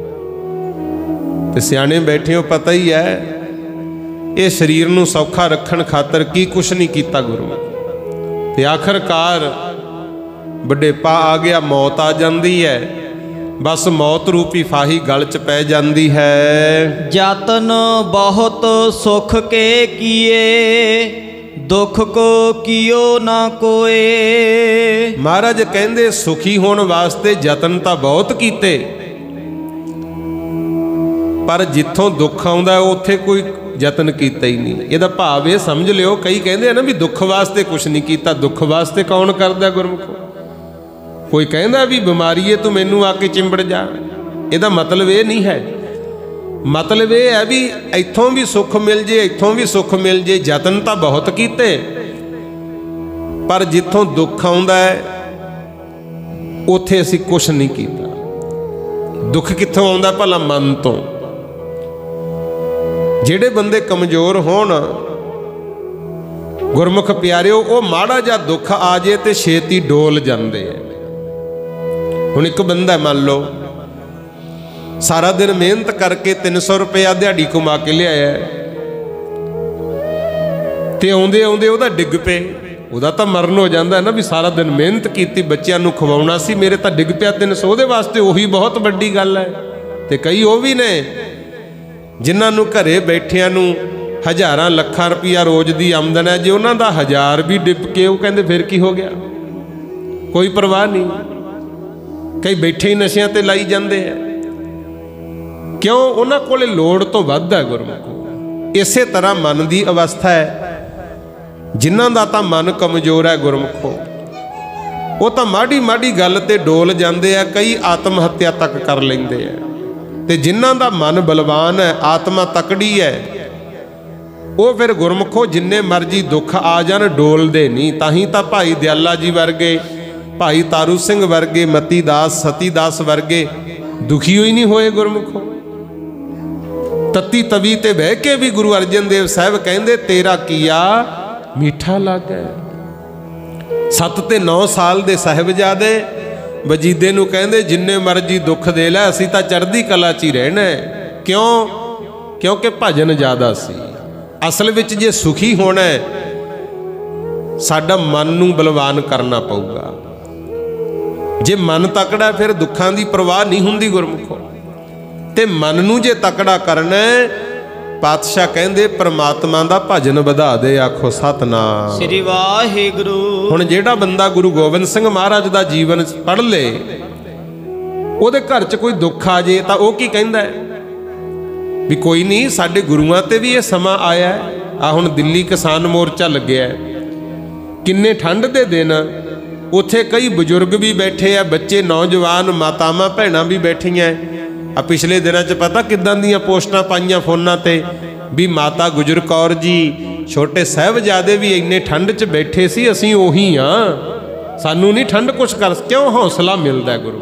B: ਤੇ ਸਿਆਣੇ ਬੈਠੇ ਹੋ, ਪਤਾ ਹੀ ਹੈ ਇਹ ਸਰੀਰ ਨੂੰ ਸੌਖਾ ਰੱਖਣ ਖਾਤਰ ਕੀ ਕੁਛ ਨਹੀਂ ਕੀਤਾ ਗੁਰੂ। ਤੇ ਆਖਰਕਾਰ ਵੱਡੇਪਾ ਆ ਗਿਆ, ਮੌਤ ਆ ਜਾਂਦੀ ਹੈ। ਬਸ ਮੌਤ ਰੂਪੀ ਫਾਹੀ ਗਲ ਚ ਪੈ ਜਾਂਦੀ ਹੈ।
C: ਯਤਨ ਬਹੁਤ ਸੁਖ ਕੇ ਕੀਏ, ਦੁੱਖ ਕੋ ਕੀਓ ਨਾ ਕੋਏ।
B: ਮਹਾਰਾਜ ਕਹਿੰਦੇ ਸੁਖੀ ਹੋਣ ਵਾਸਤੇ ਯਤਨ ਤਾਂ ਬਹੁਤ ਕੀਤੇ, ਪਰ ਜਿੱਥੋਂ ਦੁੱਖ ਆਉਂਦਾ ਉੱਥੇ ਕੋਈ ਯਤਨ ਕੀਤਾ ਹੀ ਨਹੀਂ। ਇਹਦਾ ਭਾਵ ਇਹ ਸਮਝ ਲਿਓ, ਕਈ ਕਹਿੰਦੇ ਆ ਨਾ ਵੀ ਦੁੱਖ ਵਾਸਤੇ ਕੁਛ ਨਹੀਂ ਕੀਤਾ। ਦੁੱਖ ਵਾਸਤੇ ਕੌਣ ਕਰਦਾ ਗੁਰਮੁਖੋ? ਕੋਈ ਕਹਿੰਦਾ ਵੀ ਬਿਮਾਰੀਏ ਤੂੰ ਮੈਨੂੰ ਆ ਕੇ ਚਿੰਬੜ ਜਾ, ਇਹਦਾ ਮਤਲਬ ਇਹ ਨਹੀਂ ਹੈ। ਮਤਲਬ ਇਹ ਹੈ ਵੀ ਇੱਥੋਂ ਵੀ ਸੁੱਖ ਮਿਲ ਜੇ, ਇੱਥੋਂ ਵੀ ਸੁੱਖ ਮਿਲ ਜੇ। ਯਤਨ ਤਾਂ ਬਹੁਤ ਕੀਤੇ, ਪਰ ਜਿੱਥੋਂ ਦੁੱਖ ਆਉਂਦਾ ਹੈ ਉੱਥੇ ਅਸੀਂ ਕੁਛ ਨਹੀਂ ਕੀਤਾ। ਦੁੱਖ ਕਿੱਥੋਂ ਆਉਂਦਾ ਭਲਾ? ਮਨ ਤੋਂ। ਜਿਹੜੇ ਬੰਦੇ ਕਮਜ਼ੋਰ ਹੋਣ ਗੁਰਮੁਖ ਪਿਆਰਿਓ, ਉਹ ਮਾੜਾ ਜਿਹਾ ਦੁੱਖ ਆ ਜੇ ਤੇ ਛੇਤੀ ਡੋਲ ਜਾਂਦੇ ਆ। ਹੁਣ ਇੱਕ ਬੰਦਾ ਮੰਨ ਲਓ ਸਾਰਾ ਦਿਨ ਮਿਹਨਤ ਕਰਕੇ ਤਿੰਨ ਸੌ ਰੁਪਇਆ ਦਿਹਾੜੀ ਕਮਾ ਕੇ ਲਿਆਇਆ, ਤੇ ਆਉਂਦੇ ਆਉਂਦੇ ਉਹਦਾ ਡਿੱਗ ਪਏ, ਉਹਦਾ ਤਾਂ ਮਰਨ ਹੋ ਜਾਂਦਾ ਨਾ ਵੀ ਸਾਰਾ ਦਿਨ ਮਿਹਨਤ ਕੀਤੀ, ਬੱਚਿਆਂ ਨੂੰ ਖਵਾਉਣਾ ਸੀ, ਮੇਰੇ ਤਾਂ ਡਿੱਗ ਪਿਆ ਤਿੰਨ ਸੌ। ਉਹਦੇ ਵਾਸਤੇ ਉਹੀ ਬਹੁਤ ਵੱਡੀ ਗੱਲ ਹੈ। ਤੇ ਕਈ ਉਹ ਵੀ ਨੇ ਜਿਨ੍ਹਾਂ ਨੂੰ ਘਰੇ ਬੈਠਿਆਂ ਨੂੰ ਹਜ਼ਾਰਾਂ ਲੱਖਾਂ ਰੁਪਈਆ ਰੋਜ਼ ਦੀ ਆਮਦਨ ਹੈ, ਜੇ ਉਹਨਾਂ ਦਾ ਹਜ਼ਾਰ ਵੀ ਡਿੱਪ ਕੇ ਉਹ ਕਹਿੰਦੇ ਫਿਰ ਕੀ ਹੋ ਗਿਆ, ਕੋਈ ਪਰਵਾਹ ਨਹੀਂ। ਕਈ ਬੈਠੇ ਹੀ ਨਸ਼ਿਆਂ ਤੇ ਲਾਈ ਜਾਂਦੇ ਆ, ਕਿਉਂ? ਉਹਨਾਂ ਕੋਲੇ ਲੋੜ ਤੋਂ ਵੱਧ ਹੈ ਗੁਰਮੁਖੋ। ਇਸੇ ਤਰ੍ਹਾਂ ਮਨ ਦੀ ਅਵਸਥਾ ਹੈ, ਜਿਨ੍ਹਾਂ ਦਾ ਤਾਂ ਮਨ ਕਮਜ਼ੋਰ ਹੈ ਗੁਰਮੁਖੋ, ਉਹ ਤਾਂ ਮਾੜੀ ਮਾੜੀ ਗੱਲ ਤੇ ਡੋਲ ਜਾਂਦੇ ਆ, ਕਈ ਆਤਮ ਹੱਤਿਆ ਤੱਕ ਕਰ ਲੈਂਦੇ ਆ। ਤੇ ਜਿਨ੍ਹਾਂ ਦਾ ਮਨ ਬਲਵਾਨ ਹੈ, ਆਤਮਾ ਤਕੜੀ ਹੈ, ਉਹ ਫਿਰ ਗੁਰਮੁਖੋ ਜਿੰਨੇ ਮਰਜੀ ਦੁੱਖ ਆ ਜਾਣ ਡੋਲਦੇ ਨਹੀਂ। ਤਾਂ ਹੀ ਤਾਂ ਭਾਈ ਦਿਆਲਾ ਜੀ ਵਰਗੇ, ਭਾਈ ਤਾਰੂ ਸਿੰਘ ਵਰਗੇ, ਮਤੀ ਦਾਸ, ਸਤੀ ਦਾਸ ਵਰਗੇ ਦੁਖੀ ਹੋਈ ਨਹੀਂ ਹੋਏ ਗੁਰਮੁਖੋ। ਤਤੀ ਤਵੀ ਤੇ ਬਹਿ ਕੇ ਵੀ ਗੁਰੂ ਅਰਜਨ ਦੇਵ ਸਾਹਿਬ ਕਹਿੰਦੇ ਤੇਰਾ ਕੀਆ ਮਿੱਠਾ ਲੱਗੈ। ਸੱਤ ਤੇ ਨੌ ਸਾਲ ਦੇ ਸਾਹਿਬਜ਼ਾਦੇ ਵਜੀਦੇ ਨੂੰ ਕਹਿੰਦੇ ਜਿੰਨੇ ਮਰਜੀ ਦੁੱਖ ਦੇ ਲੈ, ਅਸੀਂ ਤਾਂ ਚੜ੍ਹਦੀ ਕਲਾ 'ਚ ਹੀ ਰਹਿਣਾ। ਕਿਉਂ? ਕਿਉਂਕਿ ਭਜਨ ਜ਼ਿਆਦਾ ਸੀ। ਅਸਲ ਵਿੱਚ ਜੇ ਸੁਖੀ ਹੋਣਾ ਸਾਡਾ ਮਨ ਨੂੰ ਬਲਵਾਨ ਕਰਨਾ ਪਊਗਾ। ਜੇ ਮਨ ਤਕੜਾ ਫਿਰ ਦੁੱਖਾਂ ਦੀ ਪਰਵਾਹ ਨਹੀਂ ਹੁੰਦੀ ਗੁਰਮੁਖੋ। ਤੇ ਮਨ ਨੂੰ ਜੇ ਤਕੜਾ ਕਰਨਾ, ਪਾਤਸ਼ਾਹ ਕਹਿੰਦੇ ਪ੍ਰਮਾਤਮਾ ਦਾ ਭਜਨ ਵਧਾ ਦੇ, ਆਖੋ ਸਤਨਾਮ
C: ਸ੍ਰੀ ਵਾਹਿਗੁਰੂ।
B: ਹੁਣ ਜਿਹੜਾ ਬੰਦਾ ਗੁਰੂ ਗੋਬਿੰਦ ਸਿੰਘ ਮਹਾਰਾਜ ਦਾ ਜੀਵਨ ਪੜ੍ਹ ਲੇ, ਉਹਦੇ ਘਰ 'ਚ ਕੋਈ ਦੁੱਖ ਆ ਜੇ ਤਾਂ ਉਹ ਕੀ ਕਹਿੰਦਾ ਵੀ ਕੋਈ ਨਹੀਂ, ਸਾਡੇ ਗੁਰੂਆਂ ਤੇ ਵੀ ਇਹ ਸਮਾਂ ਆਇਆ। ਆ ਹੁਣ ਦਿੱਲੀ ਕਿਸਾਨ ਮੋਰਚਾ ਲੱਗਿਆ, ਕਿੰਨੇ ਠੰਡ ਦੇ ਦਿਨ, ਉੱਥੇ ਕਈ ਬਜ਼ੁਰਗ ਵੀ ਬੈਠੇ ਆ, ਬੱਚੇ, ਨੌਜਵਾਨ, ਮਾਤਾਵਾਂ, ਭੈਣਾਂ ਵੀ ਬੈਠੀਆਂ। ਆ ਪਿਛਲੇ ਦਿਨਾਂ 'ਚ ਪਤਾ ਕਿੱਦਾਂ ਦੀਆਂ ਪੋਸਟਾਂ ਪਾਈਆਂ ਫੋਨਾਂ ਤੇ ਵੀ ਮਾਤਾ ਗੁਜਰ ਕੌਰ ਜੀ, ਛੋਟੇ ਸਾਹਿਬਜ਼ਾਦੇ ਵੀ ਇੰਨੇ ਠੰਡ 'ਚ ਬੈਠੇ ਸੀ, ਅਸੀਂ ਉਹੀ ਆ, ਸਾਨੂੰ ਨਹੀਂ ਠੰਡ ਕੁਛ ਕਰ। ਕਿਉਂ? ਹੌਸਲਾ ਮਿਲਦਾ ਗੁਰੂ।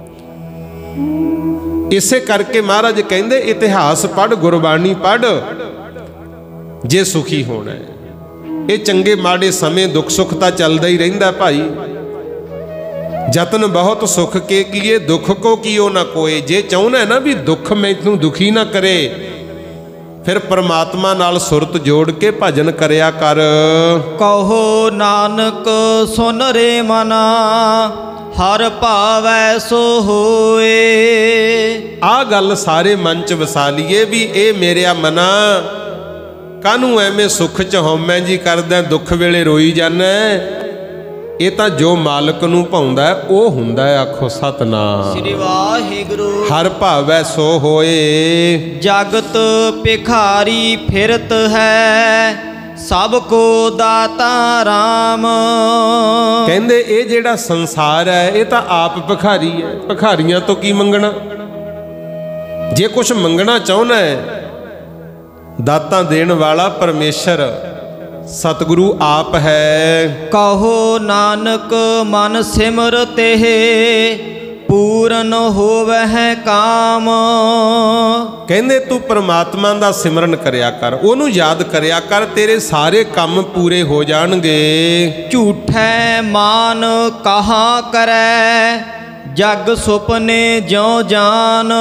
B: ਇਸੇ ਕਰਕੇ ਮਹਾਰਾਜ ਕਹਿੰਦੇ ਇਤਿਹਾਸ ਪੜ੍ਹ, ਗੁਰਬਾਣੀ ਪੜ੍ਹ, ਜੇ ਸੁਖੀ ਹੋਣਾ। ਇਹ ਚੰਗੇ ਮਾੜੇ ਸਮੇਂ ਦੁੱਖ ਸੁੱਖ ਤਾਂ ਚੱਲਦਾ ਹੀ ਰਹਿੰਦਾ ਭਾਈ। ਯਤਨ ਬਹੁਤ ਸੁਖ ਕੇ ਕੀਏ, ਦੁੱਖ ਕੋ ਕੀਓ ਨਾ ਕੋਏ। ਜੇ ਚਾਹੁੰਦਾ ਨਾ ਵੀ ਦੁੱਖ ਮੈਨੂੰ ਦੁਖੀ ਨਾ ਕਰੇ, ਫਿਰ ਪਰਮਾਤਮਾ ਨਾਲ ਸੁਰਤ ਜੋੜ ਕੇ ਭਜਨ ਕਰਿਆ ਕਰ।
C: ਕਹੋ ਨਾਨਕ ਸੁਨ ਰੇ ਮਨਾ, ਹਰ ਭਾਵੈ ਸੋ ਹੋਏ।
B: ਆਹ ਗੱਲ ਸਾਰੇ ਮਨ 'ਚ ਵਸਾ ਲਈਏ ਵੀ ਇਹ ਮੇਰਿਆ ਮਨਾ, ਕਾਹਨੂੰ ਐਵੇਂ ਸੁੱਖ 'ਚ ਹਉਮੈ ਜੀ ਕਰਦਾ, ਦੁੱਖ ਵੇਲੇ ਰੋਈ ਜਾਂਦਾ। ਇਹ ਤਾਂ ਜੋ ਮਾਲਕ ਨੂੰ ਭਾਉਂਦਾ ਉਹ ਹੁੰਦਾ। ਆਖੋ ਸਤਨਾਮ
C: ਸ੍ਰੀ ਵਾਹਿਗੁਰੂ।
B: ਹਰ ਭਾਵੈ ਸੋ ਹੋਏ।
C: ਜਗਤ ਭਿਖਾਰੀ ਫਿਰਤ ਹੈ, ਸਭ ਕੋ ਦਾਤਾ ਰਾਮ।
B: ਕਹਿੰਦੇ ਇਹ ਜਿਹੜਾ ਸੰਸਾਰ ਹੈ ਇਹ ਤਾਂ ਆਪ ਭਿਖਾਰੀ ਹੈ, ਭਿਖਾਰੀਆਂ ਤੋਂ ਕੀ ਮੰਗਣਾ। ਜੇ ਕੁਛ ਮੰਗਣਾ ਚਾਹੁੰਦਾ ਹੈ, ਦਾਤਾਂ ਦੇਣ ਵਾਲਾ ਪਰਮੇਸ਼ਰ ਸਤਿਗੁਰੂ ਆਪ ਹੈ।
C: ਕਹੋ ਨਾਨਕ ਮਨ ਸਿਮਰ ਤੇਹ ਪੂਰਨ ਹੋਵਹਿ ਕਾਮ।
B: ਕਹਿੰਦੇ ਤੂੰ ਪ੍ਰਮਾਤਮਾ ਦਾ ਸਿਮਰਨ ਕਰਿਆ ਕਰ, ਉਹਨੂੰ ਯਾਦ ਕਰਿਆ ਕਰ, ਤੇਰੇ ਸਾਰੇ ਕੰਮ ਪੂਰੇ ਹੋ ਜਾਣਗੇ।
C: ਝੂਠੈ ਮਾਨ ਕਹਾ ਕਰੈ ਜਗ ਸੁਪਨੇ ਜਿਉ ਜਾਨ।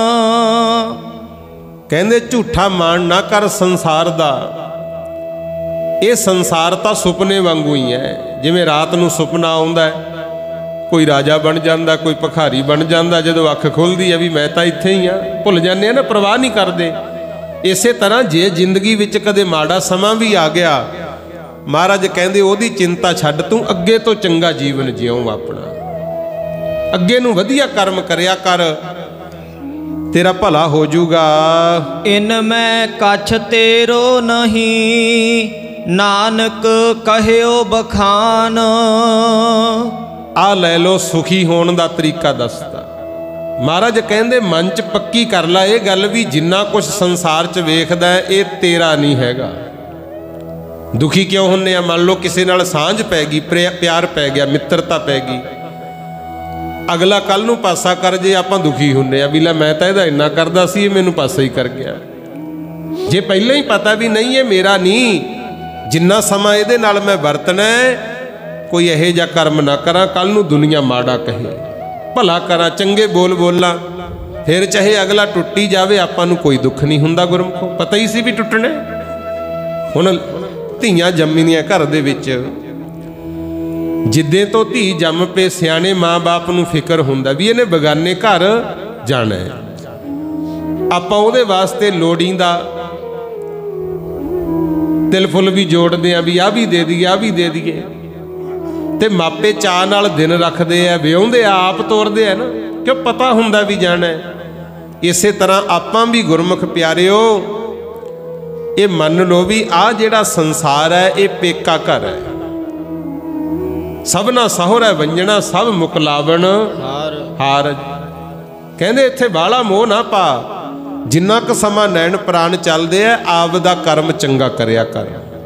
B: ਕਹਿੰਦੇ ਝੂਠਾ ਮਾਣ ਨਾ ਕਰ ਸੰਸਾਰ ਦਾ, ਇਹ ਸੰਸਾਰ ਤਾਂ ਸੁਪਨੇ ਵਾਂਗੂ ਹੀ ਹੈ। ਜਿਵੇਂ ਰਾਤ ਨੂੰ ਸੁਪਨਾ ਆਉਂਦਾ ਹੈ, ਕੋਈ ਰਾਜਾ ਬਣ ਜਾਂਦਾ, ਕੋਈ ਭਿਖਾਰੀ ਬਣ ਜਾਂਦਾ, ਜਦੋਂ ਅੱਖ ਖੁੱਲਦੀ ਹੈ ਵੀ ਮੈਂ ਤਾਂ ਇੱਥੇ ਹੀ ਹਾਂ, ਭੁੱਲ ਜਾਂਦੇ ਆ ਨਾ, ਪਰਵਾਹ ਨਹੀਂ ਕਰਦੇ। ਇਸੇ ਤਰ੍ਹਾਂ ਜੇ ਜ਼ਿੰਦਗੀ ਵਿੱਚ ਕਦੇ ਮਾੜਾ ਸਮਾਂ ਵੀ ਆ ਗਿਆ, ਮਹਾਰਾਜ ਕਹਿੰਦੇ ਉਹਦੀ ਚਿੰਤਾ ਛੱਡ, ਤੂੰ ਅੱਗੇ ਤੋਂ ਚੰਗਾ ਜੀਵਨ ਜਿਉਂ ਆਪਣਾ, ਅੱਗੇ ਨੂੰ ਵਧੀਆ ਕਰਮ ਕਰਿਆ ਕਰ, ਤੇਰਾ ਭਲਾ ਹੋ ਜਾਊਗਾ।
C: ਇਨ ਮੈਂ ਕਛ ਤੇਰੋ ਨਹੀਂ ਨਾਨਕ ਕਹਿਓ ਬਖਾਨ।
B: ਆ ਲੈ ਲੋ ਸੁਖੀ ਹੋਣ ਦਾ ਤਰੀਕਾ ਦੱਸਦਾ ਮਹਾਰਾਜ। ਕਹਿੰਦੇ ਮਨ ਚ ਪੱਕੀ ਕਰ ਲੈ ਇਹ ਗੱਲ ਵੀ ਜਿੰਨਾ ਕੁਛ ਸੰਸਾਰ ਚ ਵੇਖਦਾ ਇਹ ਤੇਰਾ ਨਹੀਂ ਹੈਗਾ। ਦੁਖੀ ਕਿਉਂ ਹੁੰਨੇ ਆ? ਮੰਨ ਲਓ ਕਿਸੇ ਨਾਲ ਸਾਂਝ ਪੈ ਗਈ, ਪਿਆਰ ਪੈ ਗਿਆ, ਮਿੱਤਰਤਾ ਪੈ ਗਈ, ਅਗਲਾ ਕੱਲ ਨੂੰ ਪਾਸਾ ਕਰ ਜੇ, ਆਪਾਂ ਦੁਖੀ ਹੁੰਨੇ ਆ ਵੀ ਲੈ ਮੈਂ ਤਾਂ ਇਹਦਾ ਇੰਨਾ ਕਰਦਾ ਸੀ, ਇਹ ਮੈਨੂੰ ਪਾਸਾ ਹੀ ਕਰ ਗਿਆ। ਜੇ ਪਹਿਲਾਂ ਹੀ ਪਤਾ ਵੀ ਨਹੀਂ ਇਹ ਮੇਰਾ ਨਹੀਂ, ਜਿੰਨਾ ਸਮਾਂ ਇਹਦੇ ਨਾਲ ਮੈਂ ਵਰਤਣਾ, ਕੋਈ ਇਹੋ ਜਿਹਾ ਕਰਮ ਨਾ ਕਰਾਂ ਕੱਲ ਨੂੰ ਦੁਨੀਆ ਮਾੜਾ ਕਹੇ, ਭਲਾ ਕਰਾਂ, ਚੰਗੇ ਬੋਲ ਬੋਲਾਂ, ਫਿਰ ਚਾਹੇ ਅਗਲਾ ਟੁੱਟੀ ਜਾਵੇ, ਆਪਾਂ ਨੂੰ ਕੋਈ ਦੁੱਖ ਨਹੀਂ ਹੁੰਦਾ। ਗੁਰਮੁਖੋ ਪਤਾ ਹੀ ਸੀ ਵੀ ਟੁੱਟਣਾ। ਹੁਣ ਧੀਆਂ ਜੰਮੀਆਂ ਘਰ ਦੇ ਵਿੱਚ, ਜਿੱਦੇ ਤੋਂ ਧੀ ਜੰਮ ਪਏ ਸਿਆਣੇ ਮਾਂ-ਬਾਪ ਨੂੰ ਫਿਕਰ ਹੁੰਦਾ ਵੀ ਇਹਨੇ ਬਗਾਨੇ ਘਰ ਜਾਣਾ ਹੈ। ਆਪਾਂ ਉਹਦੇ ਵਾਸਤੇ ਲੋੜੀਂਦਾ ਤਿਲ ਫੁੱਲ ਵੀ ਜੋੜਦੇ ਆ ਵੀ ਆਹ ਵੀ ਦੇ ਦਈਏ, ਆਹ ਵੀ ਦੇ ਦਈਏ, ਤੇ ਮਾਪੇ ਚਾਅ ਨਾਲ ਦਿਨ ਰੱਖਦੇ ਆ, ਵਿਆਹੁੰਦੇ ਆ, ਆਪ ਤੋਰਦੇ ਆ ਨਾ, ਕਿਉਂ ਪਤਾ ਹੁੰਦਾ ਵੀ ਜਾਣਾ ਹੈ। ਇਸੇ ਤਰ੍ਹਾਂ ਆਪਾਂ ਵੀ ਗੁਰਮੁਖ ਪਿਆਰਿਓ ਇਹ ਮੰਨ ਲਓ ਵੀ ਆਹ ਜਿਹੜਾ ਸੰਸਾਰ ਹੈ ਇਹ ਪੇਕਾ ਘਰ ਹੈ। ਸਭਨਾ ਸਹੁਰਾ ਵੰਜਣਾ ਸਭ ਮੁਕਲਾਵਣ ਹਾਰ ਹਾਰ। ਕਹਿੰਦੇ ਇੱਥੇ ਬਾਹਲਾ ਮੋਹ ਨਾ ਪਾ, ਜਿੰਨਾ ਕੁ ਸਮਾਂ ਨੈਣ ਪ੍ਰਾਣ ਚੱਲਦੇ ਆ ਆਪ ਦਾ ਕਰਮ ਚੰਗਾ ਕਰਿਆ ਕਰ,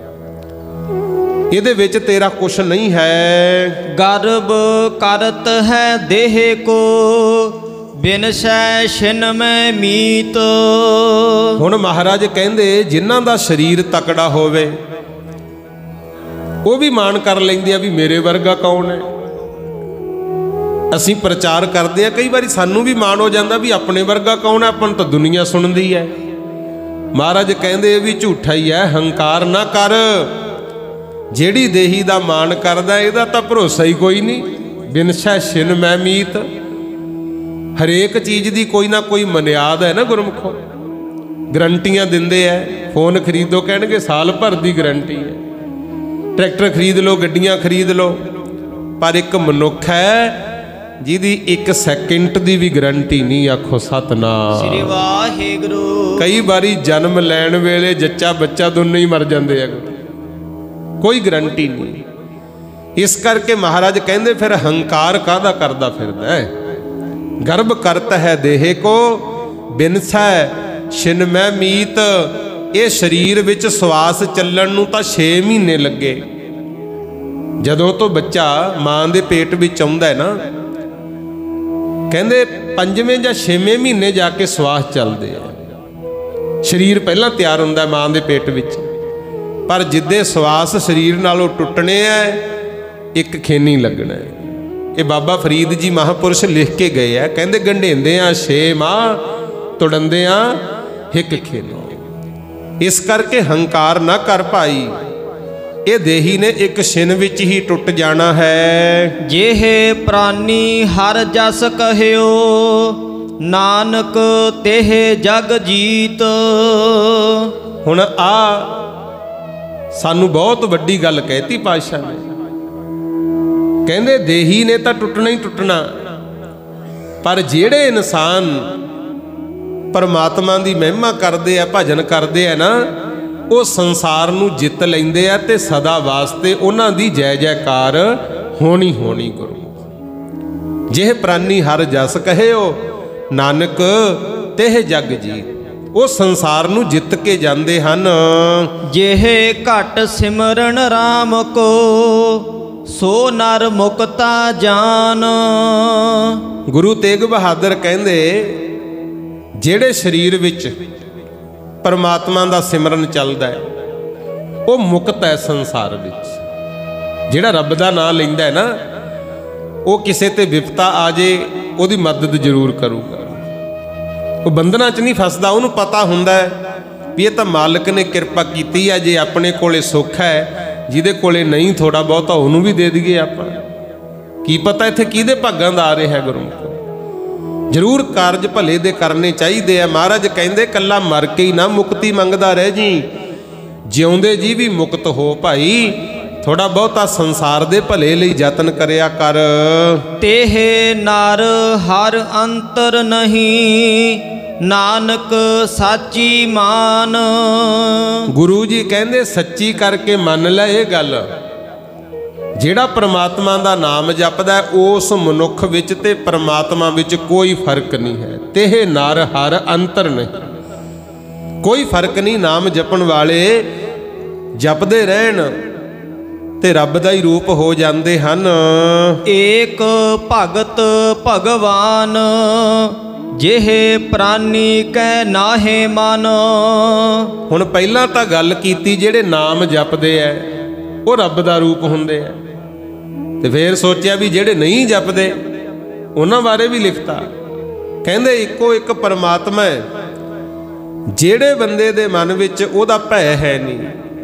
B: ਇਹਦੇ ਵਿੱਚ ਤੇਰਾ ਕੁਛ ਨਹੀਂ ਹੈ।
C: ਗਰਬ ਕਰਤ ਹੈ ਦੇਹ ਕੋ ਬਿਨਸੈ ਛਿਨ ਮੈਂ ਮੀਤ।
B: ਹੁਣ ਮਹਾਰਾਜ ਕਹਿੰਦੇ ਜਿਨ੍ਹਾਂ ਦਾ ਸਰੀਰ ਤਕੜਾ ਹੋਵੇ ਉਹ ਵੀ ਮਾਣ ਕਰ ਲੈਂਦੇ ਆ ਵੀ ਮੇਰੇ ਵਰਗਾ ਕੌਣ ਹੈ। ਅਸੀਂ ਪ੍ਰਚਾਰ ਕਰਦੇ ਆ, ਕਈ ਵਾਰੀ ਸਾਨੂੰ ਵੀ ਮਾਣ ਹੋ ਜਾਂਦਾ ਵੀ ਆਪਣੇ ਵਰਗਾ ਕੌਣ ਹੈ, ਆਪਾਂ ਨੂੰ ਤਾਂ ਦੁਨੀਆ ਸੁਣਦੀ ਹੈ। ਮਹਾਰਾਜ ਕਹਿੰਦੇ ਇਹ ਵੀ ਝੂਠਾ ਹੀ ਹੈ, ਹੰਕਾਰ ਨਾ ਕਰ। ਜਿਹੜੀ ਦੇਹੀ ਦਾ ਮਾਣ ਕਰਦਾ ਇਹਦਾ ਤਾਂ ਭਰੋਸਾ ਹੀ ਕੋਈ ਨਹੀਂ। ਬਿਨਸੈ ਛਿਨ ਮੈਂ ਮੀਤ, ਹਰੇਕ ਚੀਜ਼ ਦੀ ਕੋਈ ਨਾ ਕੋਈ ਮਨਿਆਦ ਹੈ ਨਾ ਗੁਰਮੁਖੋ। ਗਰੰਟੀਆਂ ਦਿੰਦੇ ਆ, ਫੋਨ ਖਰੀਦੋ ਕਹਿਣਗੇ ਸਾਲ ਭਰ ਦੀ ਗਰੰਟੀ ਹੈ, ਟਰੈਕਟਰ ਖਰੀਦ ਲਓ, ਗੱਡੀਆਂ ਖਰੀਦ ਲਓ, ਪਰ ਇੱਕ ਮਨੁੱਖ ਹੈ ਜਿਹਦੀ ਇੱਕ ਸੈਕਿੰਡ ਦੀ ਵੀ ਗਰੰਟੀ ਨਹੀਂ। ਆਖੋ ਸਤਨਾਮ
C: ਸ੍ਰੀ ਵਾਹਿਗੁਰੂ।
B: ਕਈ ਵਾਰੀ ਜਨਮ ਲੈਣ ਵੇਲੇ ਜੱਚਾ ਬੱਚਾ ਦੋਨੇ ਹੀ ਮਰ ਜਾਂਦੇ ਆ, ਕੋਈ ਗਰੰਟੀ ਨਹੀਂ। ਇਸ ਕਰਕੇ ਮਹਾਰਾਜ ਕਹਿੰਦੇ ਫਿਰ ਹੰਕਾਰ ਕਾਹਦਾ ਕਰਦਾ ਫਿਰਦਾ ਹੈ। ਗਰਭ ਕਰਤ ਹੈ ਦੇਹ ਕੋ ਬਿਨਸੈ ਛਿਨ ਮੈਂ ਮੀਤ। ਇਹ ਸਰੀਰ ਵਿੱਚ ਸਵਾਸ ਚੱਲਣ ਨੂੰ ਤਾਂ ਛੇ ਮਹੀਨੇ ਲੱਗੇ। ਜਦੋਂ ਤੋਂ ਬੱਚਾ ਮਾਂ ਦੇ ਪੇਟ ਵਿੱਚ ਆਉਂਦਾ ਹੈ ਨਾ, ਕਹਿੰਦੇ ਪੰਜਵੇਂ ਜਾਂ ਛੇਵੇਂ ਮਹੀਨੇ ਜਾ ਕੇ ਸਵਾਸ ਚੱਲਦੇ ਆ। ਸਰੀਰ ਪਹਿਲਾਂ ਤਿਆਰ ਹੁੰਦਾ ਮਾਂ ਦੇ ਪੇਟ ਵਿੱਚ, ਪਰ ਜਿੱਦੇ ਸਵਾਸ ਸਰੀਰ ਨਾਲੋਂ ਟੁੱਟਣੇ ਆ ਇੱਕ ਖੇਨੀ ਲੱਗਣਾ ਹੈ। ਇਹ ਬਾਬਾ ਫਰੀਦ ਜੀ ਮਹਾਂਪੁਰਸ਼ ਲਿਖ ਕੇ ਗਏ ਆ, ਕਹਿੰਦੇ ਗੰਢੇਂਦੇ ਆ ਛੇ ਮਾਹ, ਤੁੜੰਦੇ ਆ ਇੱਕ ਖੇਨੀ। ਇਸ ਕਰਕੇ ਹੰਕਾਰ ਨਾ ਕਰ ਭਾਈ, ਇਹ ਦੇਹੀ ਨੇ ਇੱਕ ਛਿਨ ਵਿੱਚ ਹੀ ਟੁੱਟ ਜਾਣਾ ਹੈ।
C: ਜਿਹੇ ਪ੍ਰਾਨੀ ਹਰ ਜਸ ਕਹਿਓ ਨਾਨਕ ਤੇਹ ਜਗ ਜੀਤ।
B: ਹੁਣ ਆ ਸਾਨੂੰ ਬਹੁਤ ਵੱਡੀ ਗੱਲ ਕਹਿਤੀ ਪਾਤਸ਼ਾਹ ਨੇ। ਕਹਿੰਦੇ ਦੇਹੀ ਨੇ ਤਾਂ ਟੁੱਟਣਾ ਹੀ ਟੁੱਟਣਾ, ਪਰ ਜਿਹੜੇ ਇਨਸਾਨ ਪਰਮਾਤਮਾ ਦੀ ਮਹਿਮਾ ਕਰਦੇ ਆ, ਭਜਨ ਕਰਦੇ ਆ ਨਾ, ਉਹ ਸੰਸਾਰ ਨੂੰ ਜਿੱਤ ਲੈਂਦੇ ਆ ਤੇ ਸਦਾ ਵਾਸਤੇ ਉਹਨਾਂ ਦੀ ਜੈ ਜੈਕਾਰ ਹੋਣੀ ਹੋਣੀ ਗੁਰੂ। ਜਿਹ ਪ੍ਰਾਨੀ ਹਰ ਜਸ ਕਹਿਓ ਨਾਨਕ ਤਿਹ ਜਗ ਜੀ। ਉਹ ਸੰਸਾਰ ਨੂੰ ਜਿੱਤ ਕੇ ਜਾਂਦੇ ਹਨ।
C: ਜਿਹ ਘਟ ਸਿਮਰਨ ਰਾਮ ਕੋ ਸੋ ਨਰ ਮੁਕਤਾ ਜਾਨ।
B: ਗੁਰੂ ਤੇਗ ਬਹਾਦਰ ਕਹਿੰਦੇ ਜਿਹੜੇ ਸਰੀਰ ਵਿੱਚ ਪਰਮਾਤਮਾ ਦਾ ਸਿਮਰਨ ਚੱਲਦਾ ਹੈ ਉਹ ਮੁਕਤ ਹੈ ਸੰਸਾਰ ਵਿੱਚ। ਜਿਹੜਾ ਰੱਬ ਦਾ ਨਾਮ ਲੈਂਦਾ ਹੈ ਨਾ ਉਹ ਕਿਸੇ ਤੇ ਵਿਪਤਾ ਆ ਜੇ ਉਹਦੀ ਮਦਦ ਜ਼ਰੂਰ ਕਰੂਗਾ। ਉਹ ਬੰਧਨਾਂ 'ਚ ਨਹੀਂ ਫਸਦਾ। ਉਹਨੂੰ ਪਤਾ ਹੁੰਦਾ ਹੈ ਵੀ ਇਹ ਤਾਂ ਮਾਲਕ ਨੇ ਕਿਰਪਾ ਕੀਤੀ ਹੈ। ਜੇ ਆਪਣੇ ਕੋਲੇ ਸੁੱਖ ਹੈ, ਜਿਹਦੇ ਕੋਲੇ ਨਹੀਂ ਥੋੜਾ ਬਹੁਤਾ ਉਹਨੂੰ ਵੀ ਦੇ ਦਈਏ ਆਪਾਂ। ਕੀ ਪਤਾ ਇੱਥੇ ਕਿਹਦੇ ਭਾਗਾਂ ਦਾ ਆ ਰਿਹਾ ਗੁਰੂ। ਜ਼ਰੂਰ ਕਾਰਜ ਭਲੇ ਦੇ ਕਰਨੇ ਚਾਹੀਦੇ ਆ। ਮਹਾਰਾਜ ਕਹਿੰਦੇ ਕੱਲਾ ਮਰ ਕੇ ਹੀ ਨਾ ਮੁਕਤੀ ਮੰਗਦਾ ਰਹਿ ਜੀ, ਜਿਉਂਦੇ ਜੀ ਵੀ ਮੁਕਤ ਹੋ ਭਾਈ। ਥੋੜਾ ਬਹੁਤਾ ਸੰਸਾਰ ਦੇ ਭਲੇ ਲਈ ਯਤਨ ਕਰਿਆ ਕਰ।
C: ਤੇਹ ਨਰ ਹਰ ਅੰਤਰ ਨਹੀਂ ਨਾਨਕ ਸਾਚੀ ਮਾਨ।
B: ਗੁਰੂ ਜੀ ਕਹਿੰਦੇ ਸੱਚੀ ਕਰਕੇ ਮੰਨ ਲੈ ਇਹ ਗੱਲ। ਜਿਹੜਾ ਪ੍ਰਮਾਤਮਾ ਦਾ ਨਾਮ ਜਪਦਾ ਉਸ ਮਨੁੱਖ ਵਿੱਚ ਤੇ ਪ੍ਰਮਾਤਮਾ ਵਿੱਚ ਕੋਈ ਫਰਕ ਨਹੀਂ ਹੈ। ਤੇਹ ਨਰ ਹਰ ਅੰਤਰ ਨਹੀਂ, ਕੋਈ ਫਰਕ ਨਹੀਂ। ਨਾਮ ਜਪਣ ਵਾਲੇ ਜਪਦੇ ਰਹਿਣ ਤੇ ਰੱਬ ਦਾ ਹੀ ਰੂਪ ਹੋ ਜਾਂਦੇ ਹਨ।
C: ਏਕ ਭਗਤ ਭਗਵਾਨ ਜਿਹ ਪ੍ਰਾਨੀ ਕੈ ਨਾਹੇ ਮਨ।
B: ਹੁਣ ਪਹਿਲਾਂ ਤਾਂ ਗੱਲ ਕੀਤੀ ਜਿਹੜੇ ਨਾਮ ਜਪਦੇ ਐ ਉਹ ਰੱਬ ਦਾ ਰੂਪ ਹੁੰਦੇ ਐ, ਤੇ ਫੇਰ ਸੋਚਿਆ ਵੀ ਜਿਹੜੇ ਨਹੀਂ ਜਪਦੇ ਉਹਨਾਂ ਬਾਰੇ ਵੀ ਲਿਖਤਾ। ਕਹਿੰਦੇ ਇੱਕੋ ਇੱਕ ਪਰਮਾਤਮਾ ਹੈ। ਜਿਹੜੇ ਬੰਦੇ ਦੇ ਮਨ ਵਿੱਚ ਉਹਦਾ ਭੈ ਹੈ ਨਹੀਂ,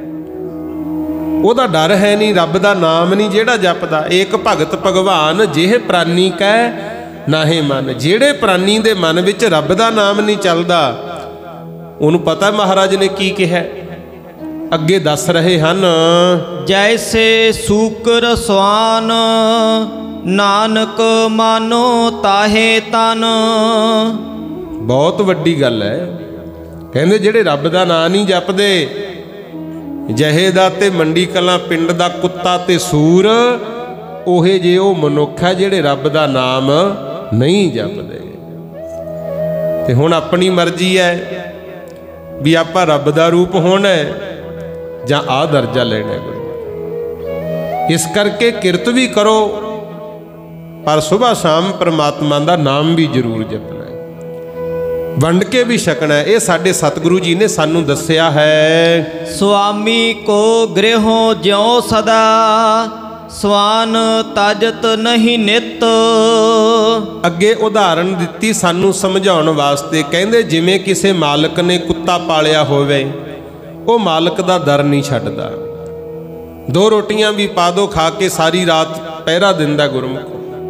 B: ਉਹਦਾ ਡਰ ਹੈ ਨਹੀਂ, ਰੱਬ ਦਾ ਨਾਮ ਨਹੀਂ ਜਿਹੜਾ ਜਪਦਾ। ਏਕ ਭਗਤ ਭਗਵਾਨ ਜਿਹ ਪ੍ਰਾਨੀ ਕੈ ਨਾਹੇ ਮਨ। ਜਿਹੜੇ ਪ੍ਰਾਨੀ ਦੇ ਮਨ ਵਿੱਚ ਰੱਬ ਦਾ ਨਾਮ ਨਹੀਂ ਚੱਲਦਾ ਉਹਨੂੰ ਪਤਾ ਮਹਾਰਾਜ ਨੇ ਕੀ ਕਿਹਾ, ਅੱਗੇ ਦੱਸ ਰਹੇ ਹਨ।
C: ਜੈਸੇ ਸੂਕਰ ਸਵਾਨ ਨਾਨਕ ਮਾਨੋ ਤਾਹੇ ਤਨ।
B: ਬਹੁਤ ਵੱਡੀ ਗੱਲ ਹੈ। ਕਹਿੰਦੇ ਜਿਹੜੇ ਰੱਬ ਦਾ ਨਾਂ ਨਹੀਂ ਜਪਦੇ, ਜਹੇ ਦਾ ਤੇ ਮੰਡੀ ਕਲਾਂ ਪਿੰਡ ਦਾ ਕੁੱਤਾ ਤੇ ਸੂਰ, ਉਹੇ ਜੇ ਉਹ ਮਨੁੱਖ ਹੈ ਜਿਹੜੇ ਰੱਬ ਦਾ ਨਾਮ ਨਹੀਂ ਜਪਦੇ। ਤੇ ਹੁਣ ਆਪਣੀ ਮਰਜ਼ੀ ਹੈ ਵੀ ਆਪਾਂ ਰੱਬ ਦਾ ਰੂਪ ਹੋਣਾ ਜਾਂ ਆਹ ਦਰਜਾ ਲੈਣਾ ਗੁਰੂ। ਇਸ ਕਰਕੇ ਕਿਰਤ ਵੀ ਕਰੋ ਪਰ ਸੁਬਾਹ ਸ਼ਾਮ ਪ੍ਰਮਾਤਮਾ ਦਾ ਨਾਮ ਵੀ ਜ਼ਰੂਰ ਜਪਣਾ ਹੈ, ਵੰਡ ਕੇ ਵੀ ਛਕਣਾ। ਇਹ ਸਾਡੇ ਸਤਿਗੁਰੂ ਜੀ ਨੇ ਸਾਨੂੰ ਦੱਸਿਆ ਹੈ।
C: ਸੁਆਮੀ ਕੋ ਗ੍ਰਹਿਓ ਜਿਉ ਸਦਾ ਸਵਾਨ ਤਜਤ ਨਹੀਂ ਨਿਤ।
B: ਅੱਗੇ ਉਦਾਹਰਣ ਦਿੱਤੀ ਸਾਨੂੰ ਸਮਝਾਉਣ ਵਾਸਤੇ। ਕਹਿੰਦੇ ਜਿਵੇਂ ਕਿਸੇ ਮਾਲਕ ਨੇ ਕੁੱਤਾ ਪਾਲਿਆ ਹੋਵੇ, ਉਹ ਮਾਲਕ ਦਾ ਦਰ ਨਹੀਂ ਛੱਡਦਾ। ਦੋ ਰੋਟੀਆਂ ਵੀ ਪਾ ਦੋ, ਖਾ ਕੇ ਸਾਰੀ ਰਾਤ ਪਹਿਰਾ ਦਿੰਦਾ ਗੁਰਮੁਖ।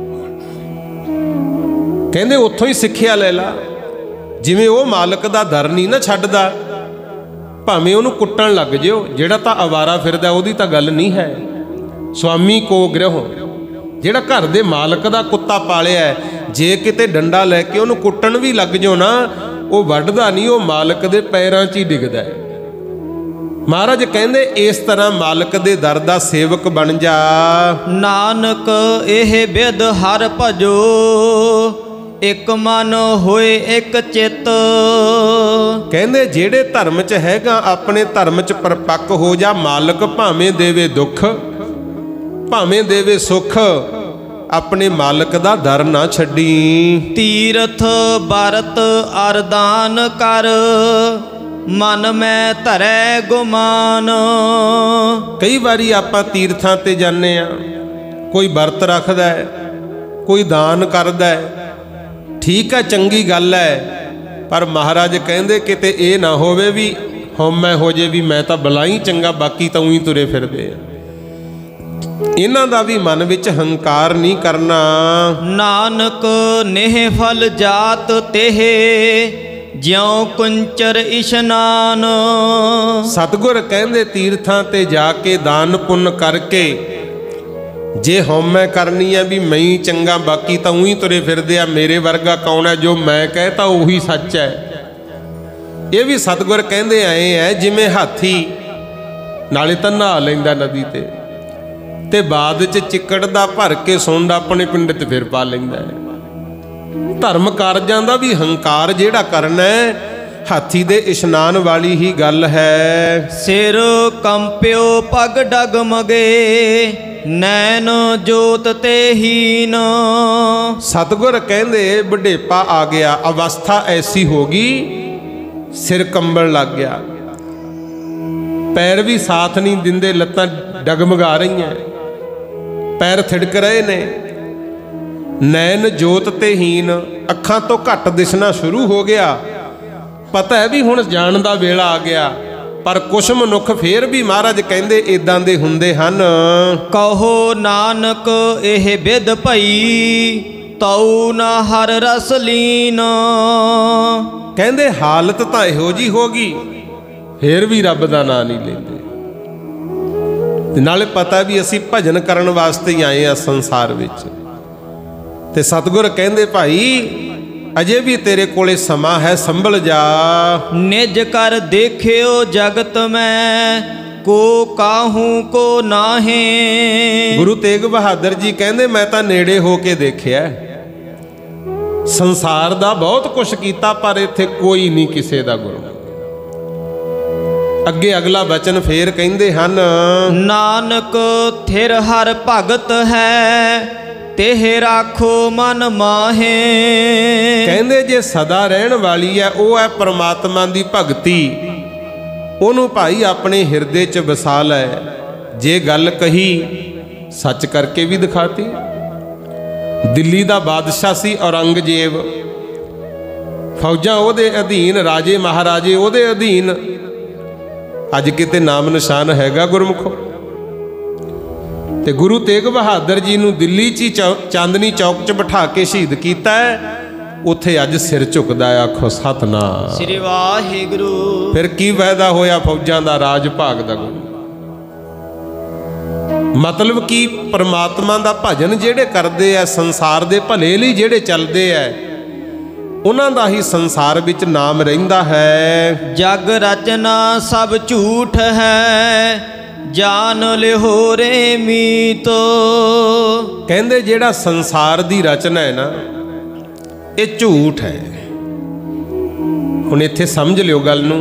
B: ਕਹਿੰਦੇ ਉੱਥੋਂ ਹੀ ਸਿੱਖਿਆ ਲੈ ਲਾ। ਜਿਵੇਂ ਉਹ ਮਾਲਕ ਦਾ ਦਰ ਨਹੀਂ ਨਾ ਛੱਡਦਾ, ਭਾਵੇਂ ਉਹਨੂੰ ਕੁੱਟਣ ਲੱਗ ਜਿਓ। ਜਿਹੜਾ ਤਾਂ ਅਵਾਰਾ ਫਿਰਦਾ ਉਹਦੀ ਤਾਂ ਗੱਲ ਨਹੀਂ ਹੈ। ਸੁਆਮੀ ਕੋ ਗ੍ਰਹਿਓ, ਜਿਹੜਾ ਘਰ ਦੇ ਮਾਲਕ ਦਾ ਕੁੱਤਾ ਪਾਲਿਆ, ਜੇ ਕਿਤੇ ਡੰਡਾ ਲੈ ਕੇ ਉਹਨੂੰ ਕੁੱਟਣ ਵੀ ਲੱਗ ਜਾਓ ਨਾ, ਉਹ ਵੱਢਦਾ ਨਹੀਂ, ਉਹ ਮਾਲਕ ਦੇ ਪੈਰਾਂ 'ਚ ਹੀ ਡਿੱਗਦਾ ਹੈ। ਮਹਾਰਾਜ ਕਹਿੰਦੇ ਇਸ ਤਰ੍ਹਾਂ ਮਾਲਕ ਦੇ ਦਰ ਦਾ ਸੇਵਕ ਬਣ ਜਾ।
C: ਨਾਨਕ ਇਹ ਬਿਦ ਹਰ ਭਜੋ ਇੱਕ ਮਨ ਹੋਏ ਇੱਕ ਚਿੱਤ।
B: ਕਹਿੰਦੇ ਜਿਹੜੇ ਧਰਮ 'ਚ ਹੈਗਾ ਆਪਣੇ ਧਰਮ 'ਚ ਪਰਪੱਕ ਹੋ ਜਾ। ਮਾਲਕ ਭਾਵੇਂ ਦੇਵੇ ਦੁੱਖ ਭਾਵੇਂ ਦੇਵੇ ਸੁੱਖ, ਆਪਣੇ ਮਾਲਕ ਦਾ ਦਰ ਨਾ ਛੱਡੀ।
C: ਤੀਰਥ ਬਰਤ ਅਰਦਾਨ ਕਰ ਮਨ ਮੈਂ ਧਰੈ ਗੁਮਾਨ।
B: ਕਈ ਵਾਰੀ ਆਪਾਂ ਤੀਰਥਾਂ ਤੇ ਜਾਂਦੇ ਆ, ਕੋਈ ਵਰਤ ਰੱਖਦਾ ਹੈ, ਕੋਈ ਦਾਨ ਕਰਦਾ ਹੈ, ਠੀਕ ਹੈ, ਚੰਗੀ ਗੱਲ ਹੈ। ਪਰ ਮਹਾਰਾਜ ਕਹਿੰਦੇ ਕਿਤੇ ਇਹ ਨਾ ਹੋਵੇ ਵੀ ਹਉਮੈ ਹੋ ਜੇ ਵੀ ਮੈਂ ਤਾਂ ਬਲਾਈ ਚੰਗਾ, ਬਾਕੀ ਤਾਂ ਉਹੀ ਤੁਰੇ ਫਿਰਦੇ ਆ। ਇਹਨਾਂ ਦਾ ਵੀ ਮਨ ਵਿੱਚ ਹੰਕਾਰ ਨਹੀਂ ਕਰਨਾ।
C: ਨਾਨਕ ਨੇਹ ਫਲ ਜਾਤ ਤੇਹ ਜਿਉ ਕੁੰਚਰ ਇਸ਼ਨਾਨ।
B: ਸਤਿਗੁਰ ਕਹਿੰਦੇ ਤੀਰਥਾਂ ਤੇ ਜਾ ਕੇ ਦਾਨ ਪੁੰਨ ਕਰਕੇ ਜੇ ਹਉਮੈ ਕਰਨੀ ਹੈ ਵੀ ਮੈਂ ਹੀ ਚੰਗਾ ਬਾਕੀ ਤਾਂ ਉਹੀ ਤੁਰੇ ਫਿਰਦੇ ਆ, ਮੇਰੇ ਵਰਗਾ ਕੌਣ ਹੈ, ਜੋ ਮੈਂ ਕਹਿਤਾ ਉਹੀ ਸੱਚ ਹੈ, ਇਹ ਵੀ ਸਤਿਗੁਰ ਕਹਿੰਦੇ ਆਏ ਐ ਜਿਵੇਂ ਹਾਥੀ ਨਾਲੇ ਤਾਂ ਨਹਾ ਲੈਂਦਾ ਨਦੀ ਤੇ ਤੇ ਬਾਅਦ ਚ ਚਿੱਕੜ ਦਾ ਭਰ ਕੇ ਸੁੰਡ ਆਪਣੇ ਪਿੰਡ ਤੇ ਫਿਰ ਪਾ ਲੈਂਦਾ ਹੈ। ਧਰਮ ਕਾਰਜਾਂ ਦਾ ਵੀ ਹੰਕਾਰ ਜਿਹੜਾ ਕਰਨਾ ਹੈ, ਹਾਥੀ ਦੇ ਇਸ਼ਨਾਨ ਵਾਲੀ ਹੀ ਗੱਲ ਹੈ।
C: ਸਿਰ ਕੰਪਿਓ ਪਗ ਡਗਮਗੇ ਨੈਣ ਜੋਤ ਤੇ ਹੀਨ।
B: ਸਤਿਗੁਰ ਕਹਿੰਦੇ ਬੁਢੇਪਾ ਆ ਗਿਆ, ਅਵਸਥਾ ਐਸੀ ਹੋ ਗਈ, ਸਿਰ ਕੰਬਣ ਲੱਗ ਗਿਆ, ਪੈਰ ਵੀ ਸਾਥ ਨਹੀਂ ਦਿੰਦੇ, ਲੱਤਾਂ ਡਗਮਗਾ ਰਹੀਆਂ, ਪੈਰ ਥਿੜਕ ਰਹੇ ਨੇ। ਨੈਣ ਜੋਤ ਤੇ ਹੀਨ, ਅੱਖਾਂ ਤੋਂ ਘੱਟ ਦਿਸਣਾ ਸ਼ੁਰੂ ਹੋ ਗਿਆ। ਪਤਾ ਹੈ ਵੀ ਹੁਣ ਜਾਣ ਦਾ ਵੇਲਾ ਆ ਗਿਆ, ਪਰ ਕੁਛ ਮਨੁੱਖ ਫੇਰ ਵੀ ਮਹਾਰਾਜ ਕਹਿੰਦੇ ਇਦਾਂ ਦੇ ਹੁੰਦੇ ਹਨ।
C: ਕਹੋ ਨਾਨਕ ਇਹ ਬਿਧ ਭਈ ਤਉ ਨਾ ਹਰ ਰਸ ਲੀਨ।
B: ਕਹਿੰਦੇ ਹਾਲਤ ਤਾਂ ਇਹੋ ਜੀ ਹੋ ਗਈ, ਫੇਰ ਵੀ ਰੱਬ ਦਾ ਨਾਂ ਨਹੀਂ ਲੈਂਦੇ। ਤੇ ਨਾਲੇ ਪਤਾ ਵੀ ਅਸੀਂ ਭਜਨ ਕਰਨ ਵਾਸਤੇ ਹੀ ਆਏ ਆ ਸੰਸਾਰ ਵਿੱਚ। ਤੇ ਸਤਿਗੁਰ ਕਹਿੰਦੇ ਭਾਈ ਅਜੇ ਵੀ ਤੇਰੇ ਕੋਲੇ ਸਮਾਂ ਹੈ, ਸੰਭਲ ਜਾ।
C: ਨਿਜ ਕਰ ਦੇਖਿਓ ਜਗਤ ਮੈਂ ਕੋ ਕਾਹੂ ਕੋ ਨਾਹੇ।
B: ਗੁਰੂ ਤੇਗ ਬਹਾਦਰ ਜੀ ਕਹਿੰਦੇ ਮੈਂ ਤਾਂ ਨੇੜੇ ਹੋ ਕੇ ਦੇਖਿਆ, ਸੰਸਾਰ ਦਾ ਬਹੁਤ ਕੁਛ ਕੀਤਾ, ਪਰ ਇੱਥੇ ਕੋਈ ਨਹੀਂ ਕਿਸੇ ਦਾ ਗੁਰੂ। ਅੱਗੇ ਅਗਲਾ ਬਚਨ ਫੇਰ ਕਹਿੰਦੇ ਹਨ,
C: ਨਾਨਕ ਥਿਰ ਹਰ ਭਗਤ ਹੈ ਤਿਹ ਰਾਖੋ ਮਨ ਮਾਹੇ।
B: ਕਹਿੰਦੇ ਜੇ ਸਦਾ ਰਹਿਣ ਵਾਲੀ ਹੈ ਉਹ ਹੈ ਪ੍ਰਮਾਤਮਾ ਦੀ ਭਗਤੀ, ਉਹਨੂੰ ਭਾਈ ਆਪਣੇ ਹਿਰਦੇ 'ਚ ਵਸਾ ਲੈ। ਜੇ ਗੱਲ ਕਹੀ ਸੱਚ ਕਰਕੇ ਵੀ ਦਿਖਾਤੀ। ਦਿੱਲੀ ਦਾ ਬਾਦਸ਼ਾਹ ਸੀ ਔਰੰਗਜ਼ੇਬ, ਫੌਜਾਂ ਉਹਦੇ ਅਧੀਨ, ਰਾਜੇ ਮਹਾਰਾਜੇ ਉਹਦੇ ਅਧੀਨ। ਅੱਜ ਕਿਤੇ ਨਾਮ ਨਿਸ਼ਾਨ ਹੈਗਾ ਗੁਰਮੁਖੋ। ਤੇ ਗੁਰੂ ਤੇਗ ਬਹਾਦਰ ਜੀ ਨੂੰ ਦਿੱਲੀ 'ਚ ਹੀ ਚਾਂਦਨੀ ਚੌਕ 'ਚ ਬਿਠਾ ਕੇ ਸ਼ਹੀਦ ਕੀਤਾ ਹੈ। ਉੱਥੇ ਅੱਜ ਸਿਰ ਝੁਕਦਾ, ਆਖੋ ਸਤਨਾਮ
C: ਸ੍ਰੀ ਵਾਹਿਗੁਰੂ।
B: ਫਿਰ ਕੀ ਫਾਇਦਾ ਹੋਇਆ ਫੌਜਾਂ ਦਾ, ਰਾਜ ਭਾਗ ਦਾ। ਗੁਰੂ ਮਤਲਬ ਕਿ ਪਰਮਾਤਮਾ ਦਾ ਭਜਨ ਜਿਹੜੇ ਕਰਦੇ ਆ, ਸੰਸਾਰ ਦੇ ਭਲੇ ਲਈ ਜਿਹੜੇ ਚੱਲਦੇ ਆ, ਉਹਨਾਂ ਦਾ ਹੀ ਸੰਸਾਰ ਵਿੱਚ ਨਾਮ ਰਹਿੰਦਾ ਹੈ।
C: ਜਗ ਰਚਨਾ ਸਭ ਝੂਠ ਹੈ ਜਾਨ ਲਿਹੋ ਰੇ ਮੀਤੋ।
B: ਕਹਿੰਦੇ ਜਿਹੜਾ ਸੰਸਾਰ ਦੀ ਰਚਨਾ ਹੈ ਨਾ, ਇਹ ਝੂਠ ਹੈ। ਹੁਣ ਇੱਥੇ ਸਮਝ ਲਿਓ ਗੱਲ ਨੂੰ।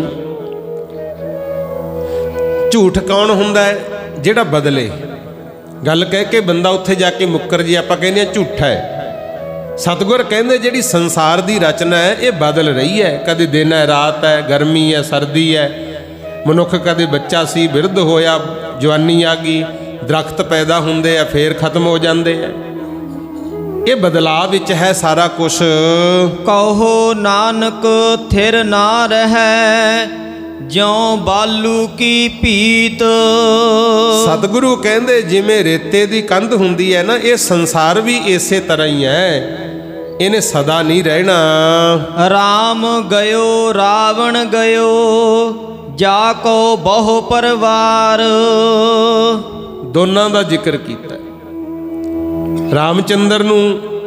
B: ਝੂਠ ਕੌਣ ਹੁੰਦਾ ਹੈ? ਜਿਹੜਾ ਬਦਲੇ। ਗੱਲ ਕਹਿ ਕੇ ਬੰਦਾ ਉੱਥੇ ਜਾ ਕੇ ਮੁੱਕਰ ਜੇ, ਆਪਾਂ ਕਹਿੰਦੇ ਆ ਝੂਠਾ ਹੈ। ਸਤਿਗੁਰ ਕਹਿੰਦੇ ਜਿਹੜੀ ਸੰਸਾਰ ਦੀ ਰਚਨਾ ਹੈ ਇਹ ਬਦਲ ਰਹੀ ਹੈ। ਕਦੇ ਦਿਨ ਹੈ, ਰਾਤ ਹੈ, ਗਰਮੀ ਹੈ, ਸਰਦੀ ਹੈ। ਮਨੁੱਖ ਕਦੇ ਬੱਚਾ ਸੀ, ਬਿਰਧ ਹੋਇਆ, ਜਵਾਨੀ ਆ ਗਈ, ਦਰਖਤ ਪੈਦਾ ਹੁੰਦੇ ਆ, ਫੇਰ ਖਤਮ ਹੋ ਜਾਂਦੇ ਆ। ਇਹ ਬਦਲਾਅ ਵਿੱਚ ਹੈ ਸਾਰਾ ਕੁਛ।
C: ਕਹੋ ਨਾਨਕ ਥਿਰ ਨਾ ਰਹਿ ਜਿਉ ਬਾਲੂ ਕੀ ਭੀਤ।
B: ਸਤਿਗੁਰੂ ਕਹਿੰਦੇ ਜਿਵੇਂ ਰੇਤੇ ਦੀ ਕੰਧ ਹੁੰਦੀ ਹੈ ਨਾ, ਇਹ ਸੰਸਾਰ ਵੀ ਇਸੇ ਤਰ੍ਹਾਂ ਹੀ ਹੈ, ਇਹਨੇ ਸਦਾ ਨਹੀਂ ਰਹਿਣਾ।
C: ਰਾਮ ਗਇਓ ਰਾਵਣ ਗਇਓ ਜਾ ਕੋ ਬਹੁ ਪਰਵਾਰ।
B: ਦੋਨਾਂ ਦਾ ਜ਼ਿਕਰ ਕੀਤਾ। ਰਾਮਚੰਦਰ ਨੂੰ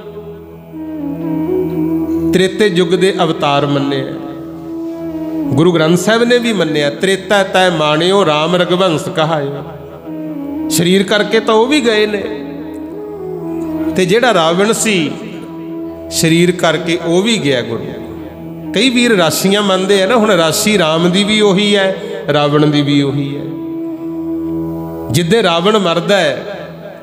B: ਤ੍ਰੇਤੇ ਯੁੱਗ ਦੇ ਅਵਤਾਰ ਮੰਨਿਆ, ਗੁਰੂ ਗ੍ਰੰਥ ਸਾਹਿਬ ਨੇ ਵੀ ਮੰਨਿਆ। ਤ੍ਰੇਤਾ ਤੈ ਮਾਣਿਓ ਰਾਮ ਰਘੁਵੰਸ ਕਹਾਇਓ। ਸਰੀਰ ਕਰਕੇ ਤਾਂ ਉਹ ਵੀ ਗਏ ਨੇ, ਤੇ ਜਿਹੜਾ ਰਾਵਣ ਸੀ ਸਰੀਰ ਕਰਕੇ ਉਹ ਵੀ ਗਿਆ। ਗੁਰੂ ਕਈ ਵੀਰ ਰਾਸ਼ੀਆਂ ਮੰਨਦੇ ਆ ਨਾ, ਹੁਣ ਰਾਸ਼ੀ ਰਾਮ ਦੀ ਵੀ ਉਹੀ ਹੈ, ਰਾਵਣ ਦੀ ਵੀ ਉਹੀ ਹੈ। ਜਿੱਦੇ ਰਾਵਣ ਮਰਦਾ ਹੈ,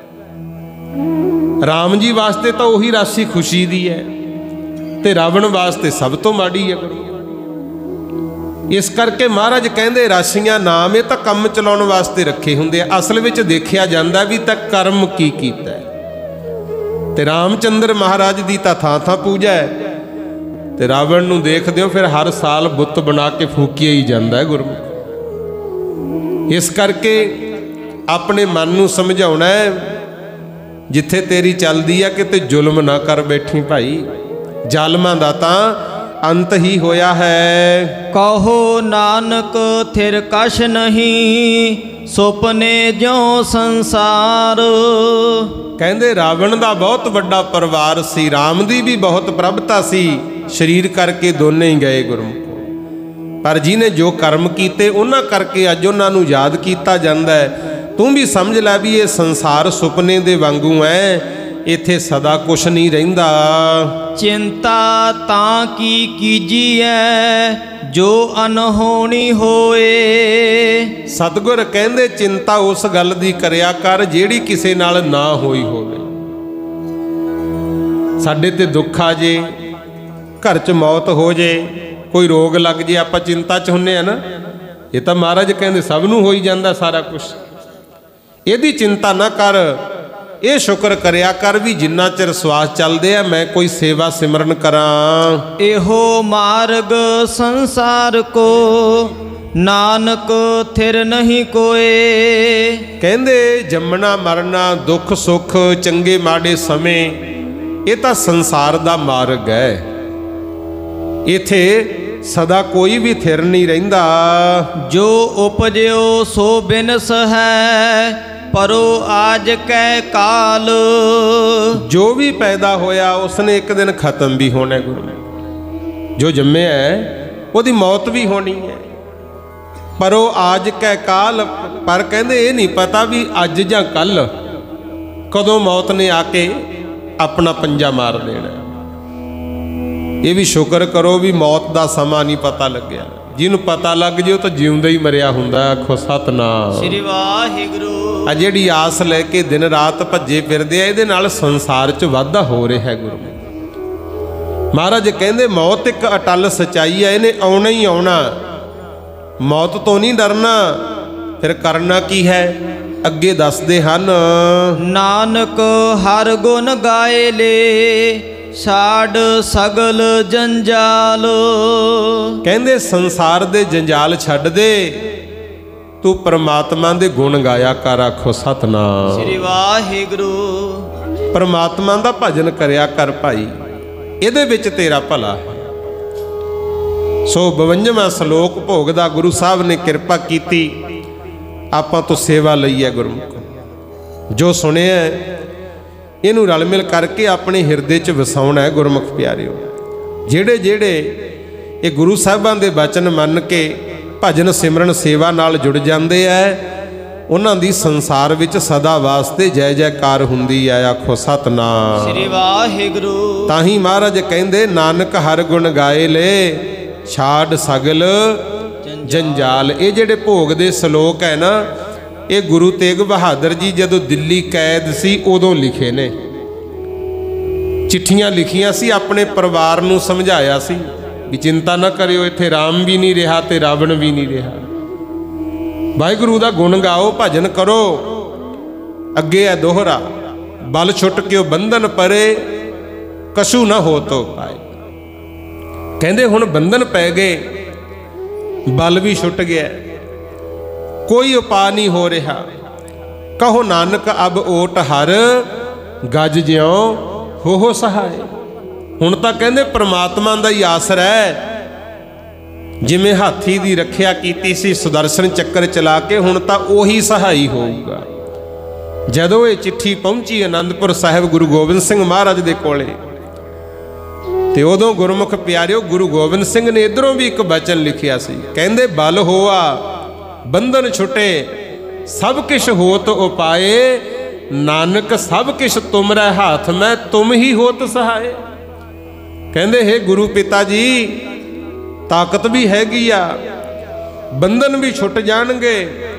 B: ਰਾਮ ਜੀ ਵਾਸਤੇ ਤਾਂ ਉਹੀ ਰਾਸ਼ੀ ਖੁਸ਼ੀ ਦੀ ਹੈ, ਤੇ ਰਾਵਣ ਵਾਸਤੇ ਸਭ ਤੋਂ ਮਾੜੀ ਹੈ। ਗੁਰੂ ਇਸ ਕਰਕੇ ਮਹਾਰਾਜ ਕਹਿੰਦੇ ਰਾਸ਼ੀਆਂ ਨਾਮ ਇਹ ਤਾਂ ਕੰਮ ਚਲਾਉਣ ਵਾਸਤੇ ਰੱਖੇ ਹੁੰਦੇ ਆ, ਅਸਲ ਵਿੱਚ ਦੇਖਿਆ ਜਾਂਦਾ ਵੀ ਤਾਂ ਕਰਮ ਕੀ ਕੀਤਾ ਹੈ। ਤੇ ਰਾਮਚੰਦਰ ਮਹਾਰਾਜ ਦੀ ਤਾਂ ਥਾਂ ਥਾਂ ਪੂਜਾ ਹੈ, ਤੇ ਰਾਵਣ ਨੂੰ ਦੇਖਦੇ ਹੋ ਫਿਰ ਹਰ ਸਾਲ ਬੁੱਤ ਬਣਾ ਕੇ ਫੂਕਿਆ ਹੀ ਜਾਂਦਾ ਹੈ ਗੁਰਮੁਖ। ਇਸ ਕਰਕੇ ਆਪਣੇ ਮਨ ਨੂੰ ਸਮਝਾਉਣਾ ਹੈ, ਜਿੱਥੇ ਤੇਰੀ ਚੱਲਦੀ ਆ ਕਿਤੇ ਜ਼ੁਲਮ ਨਾ ਕਰ ਬੈਠੀ ਭਾਈ। ਜ਼ਾਲਮਾਂ ਦਾ ਤਾਂ ਅੰਤ ਹੀ ਹੋਇਆ ਹੈ।
C: ਕਹੋ ਨਾਨਕ ਥਿਰ ਕਛ ਨਹੀਂ ਸੁਪਨੇ ਜਿਉ ਸੰਸਾਰ।
B: ਕਹਿੰਦੇ ਰਾਵਣ ਦਾ ਬਹੁਤ ਵੱਡਾ ਪਰਿਵਾਰ ਸੀ, ਰਾਮ ਦੀ ਵੀ ਬਹੁਤ ਪ੍ਰਭਤਾ ਸੀ, ਸਰੀਰ ਕਰਕੇ ਦੋਨੇ ਹੀ ਗਏ ਗੁਰਮੁਖ। पर जिन्हें जो कर्म कीते उन्हां करके अज उन्हां नूं याद कीता जांदा है। तू भी समझ लै भी ये संसार सुपने दे वांगू है, इत्थे सदा कुछ नहीं रहिंदा।
C: चिंता तां की कीजिए जो अनहोनी होए।
B: सतगुर कहंदे चिंता उस गल दी करया कर जिहड़ी किसे नाल ना होई होवे। साडे ते दुख आ जे, घर च मौत हो जे, कोई रोग लग जे, आपां चिंता च हुन्ने आ ना। ये तां महाराज कहंदे सब नूं होई जांदा सारा कुछ। इहदी चिंता ना कर, ये शुक्र करया कर भी जिन्ना चिर श्वास चलदे आ मैं कोई सेवा सिमरन करां।
C: एहो मार्ग संसार को नानक थिर नहीं कोए।
B: कहंदे जम्मना मरना दुख सुख चंगे माड़े समय ये तां संसार दा मार्ग है। इत्थे सदा कोई भी थिर नहीं रहिंदा।
C: जो उपजो सो बिनस है परो आज कै काल।
B: जो भी पैदा होया उसने एक दिन खत्म भी होना है। गुरु जो जम्मे है उसकी मौत भी होनी है। परो आज कै काल, पर कहंदे ये नहीं पता भी अज जां कल कदों मौत ने आके अपना पंजा मार देना। ये भी शुक्र करो भी मौत का समा नहीं पता लग्या। जिन्हों पता लग जाए तो जिउंदा ही मरिया हुंदा। आखो सतनाम
C: श्री वाहिगुरू।
B: आ जिहड़ी आस लैके दिन रात भज्जे फिरदे आ, इहदे नाल संसार च वाधा हो रहा है। गुरु महाराज कहंदे मौत एक अटल सच्चाई है, इन्हें आउणा ही आउणा। मौत तो नहीं डरना, फिर करना की है अगे दसदे हन।
C: नानक हर गुण गाए ले छाड़ सगल जंजाल।
B: कहंदे संसार दे जंजाल छड्ड दे, तू परमात्मा दे गुण गाया कर। आखो सतनाम
C: श्री वाहिगुरू।
B: परमात्मा दा भजन करया कर भाई, इहदे विच तेरा भला है। सो बवंजावां श्लोक भोग दा गुरु साहब ने किरपा कीती, आपां तो सेवा लई है। गुरमुख जो सुनिया इनू रल मिल करके अपने हिरदे च वसाउणा है। गुरमुख प्यारिओ, जेड़े जेड़े ये गुरु साहिबां दे वचन मन के भजन सिमरन सेवा नाल जुड़ जांदे है, उन्हां दी संसार विच सदा वास्ते जय जयकार हुंदी है। आखो सतनाम
C: श्री वाहिगुरू।
B: ताही महाराज कहंदे नानक हर गुण गाए ले छाड़ सगल जंजाल। ये जेड़े भोग दे श्लोक है ना, ये गुरु तेग बहादुर जी जदों दिल्ली कैद सी उदों लिखे ने। चिट्ठियां लिखियां सी, अपने परिवार नूं समझाया सी भी चिंता ना करियो, इत्थे राम भी नहीं रहा ते रावण भी नहीं रहा। वाहिगुरू दा गुण गाओ, भजन करो। अगे है दोहरा बल छुट के बंधन परे कशु ना हो तो पाए। कहंदे हुण बंधन पै गए, बल भी छुट गया, कोई उपाय नहीं हो रहा। कहो नानक अब ओट हर गज ज्यों हो हो सहाय। हुण तां कहंदे परमात्मा दा ही आसरा है। जिवें हाथी दी रखिया कीती सी सुदर्शन चक्कर चला के, हुण तां ओही सहाई होऊगा। जदों ये चिट्ठी पहुंची आनंदपुर साहिब गुरु गोबिंद सिंह महाराज दे कोले, ते उदों गुरमुख प्यारिओ गुरु गोबिंद सिंह ने इधरों भी एक वचन लिखिया सी। कहंदे बल होआ बंधन छुटे सब किश होत उपाए, नानक सब किश तुमरे हाथ में तुम ही होत सहाय। कहंदे हे गुरु पिता जी, ताकत भी हैगी आ, बंधन भी छुट जाणगे,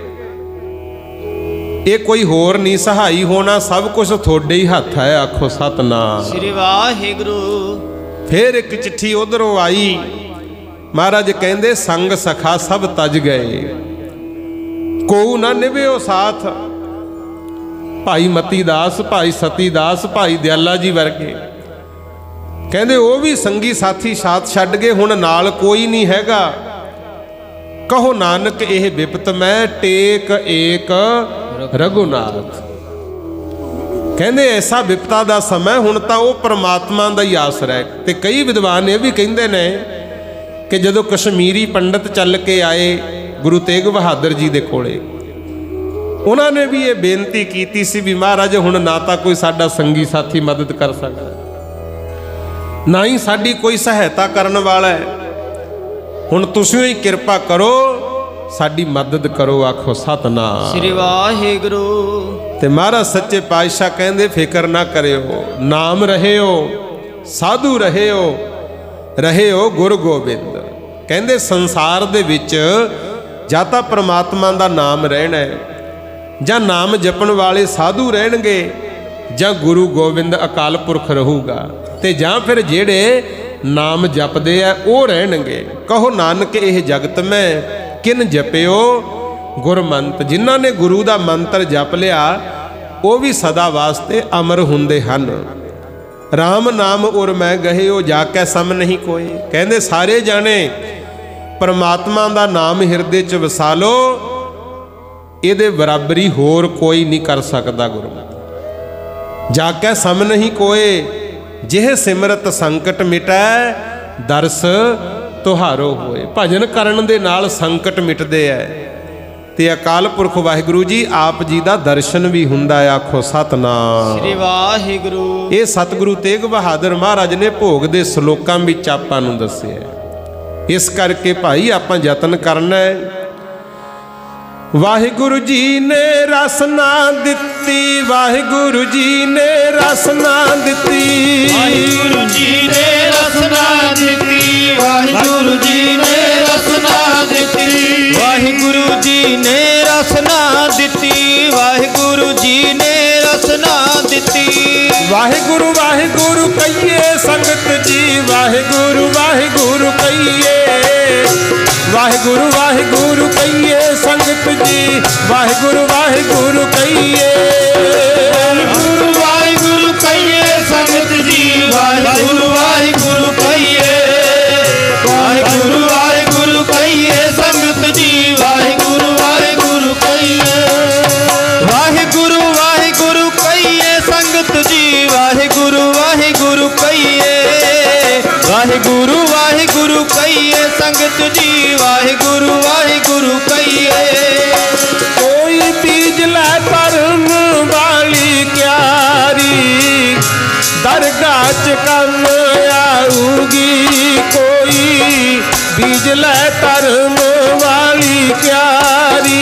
B: ये कोई होर नहीं सहाई होना, सब कुछ थोड़े ही हथ है। आखो सतनाम
C: श्री वाहिगुरू।
B: फिर एक चिट्ठी उधरों आई, महाराज कहंदे संग सखा सब तज गए, कोऊ ना निभ्यो साथ। भाई मती दास, भाई सती दास, भाई दयाला जी वर्गे कहंदे वो भी संगी साथी साथ छड्ड गए, हुण नाल कोई नहीं हैगा। कहो नानक यह विपत मैं टेक एक रघुनाथ। कहंदे ऐसा विपता दा समय, हुण तां वो परमात्मा दा ही आसरा है। ते कई विद्वान ये भी कहंदे ने कि जदों कश्मीरी पंडित चल के आए गुरु तेग बहादुर जी दे कोले, उन्होंने भी ये बेनती की सी भी महाराज हुण ना तां कोई साडा संगी साथी मदद कर सकदा, ना ही साडी कोई सहायता करन वाला है। हुण तुसीं ही किरपा करो, साडी मदद करो। आखो सतनाम
C: श्री वाहिगुरु।
B: ते महाराज सच्चे पातशाह कहंदे फिकर ना करियो, नाम रहे हो, साधु रहे हो, रहे हो गुरु गोबिंद। कहंदे संसार दे विच ਜਾਂ ਤਾਂ परमात्मा दा नाम रहना है, ਜਾਂ नाम जपण वाले साधु रहणगे, ਜਾਂ गुरु गोबिंद अकाल पुरख रहूगा, ते ਜਾਂ फिर जेड़े नाम जपदे आ ਉਹ रहणगे। कहो नानक ਇਹ जगत में किन जपियो गुरमंत। जिन्हां ने गुरु दा मंत्र जप लिया ਉਹ भी सदा वास्ते अमर हुंदे हन। राम नाम उर मैं गहे हो जाके सम नहीं कोई। कहंदे सारे जाने परमात्मा दा नाम हिरदे च वसा लो, ਇਹਦੇ बराबरी होर कोई नहीं कर सकता। गुरु जाके सम नहीं कोई, जिह सिमरत संकट मिटै दरस तुहारो होए। भजन करन दे नाल संकट मिटदे है, ते अकाल पुरख वाहिगुरु जी आप जी दा दर्शन भी हुंदा है। आखो सतनाम
C: श्री वाहिगुरु।
B: ये सतगुरु तेग बहादुर महाराज ने भोग दे सलोकां विच आपां नूं दस्सिआ। इस करके भाई आपां यतन करना है। वाहिगुरु जी ने रसना दित्ती, वाहिगुरु जी ने रसना दित्ती,
C: वाहिगुरु जी ने रसना दित्ती, वाहिगुरु जी ने रसना दित्ती, वाहिगुरु जी ने रसना दित्ती, वाहिगुरु जी ने रसना दित्ती।
B: वाहिगुरु वाहिगुरु कहिए संगत जी, वाहिगुरु वाहिगुरु कहिए, वाहिगुरु वाहिगुरु कहिए संगत जी, वाहिगुरु वाहिगुरु कहिए,
C: वाहिगुरु वाहिगुरु कहिए संगत जी, वाहिगुरु वाहिगुरु कहिए, वाहिगुरु वाहिगुरु कहिए संगत जी, वाहिगुरु वाहिगुरु कहिए, वाहिगुरु वाहिगुरु कहिए संगत जी, वाहिगुरु वाहिगुरु कहिए, वाहिगुरु वाहिगुरु कहिए संगत जी, वाहिगुरु वाहिगुरु कहिए।
B: कोई बीज लै धर्म वाली क्यारी, दरगाह च कम आऊगी। कोई बीज लै धर्म वाली क्यारी,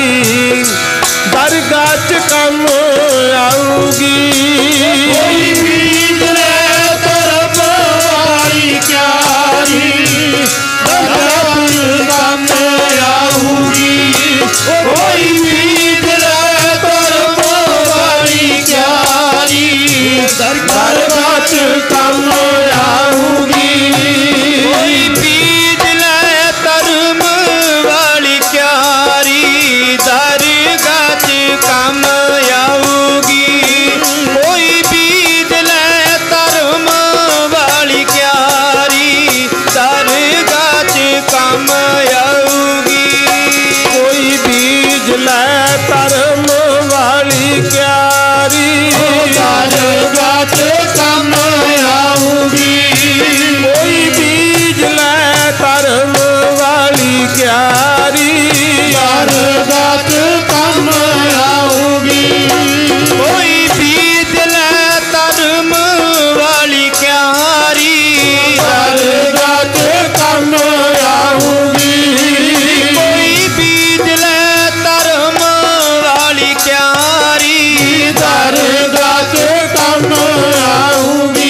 B: दरगाह च कम आऊगी।
C: कोई बीज लै धर्म वाली क्यारी, दरगाह च कम आऊगी। कोई बीज लै धर्म वाली क्यारी, दरगाह च कम आऊगी। कोई बीज लै धर्म वाली क्यारी, दरगाह च कम आऊगी। कोई बीज लै धर्म वाली क्यारी, दरगाह च कम आऊगी।
B: कोई बीज लै धर्म वाली क्यारी,
C: दरगाह च कम आऊगी।
B: कोई बीज लै धर्म वाली क्यारी,
C: दरगाह च कम आऊगी। कोई बीज लै धर्म वाली क्यारी, दरगाह च कम आऊगी। कोई बीज लै धर्म वाली क्यारी, दरगाह च कम आऊगी।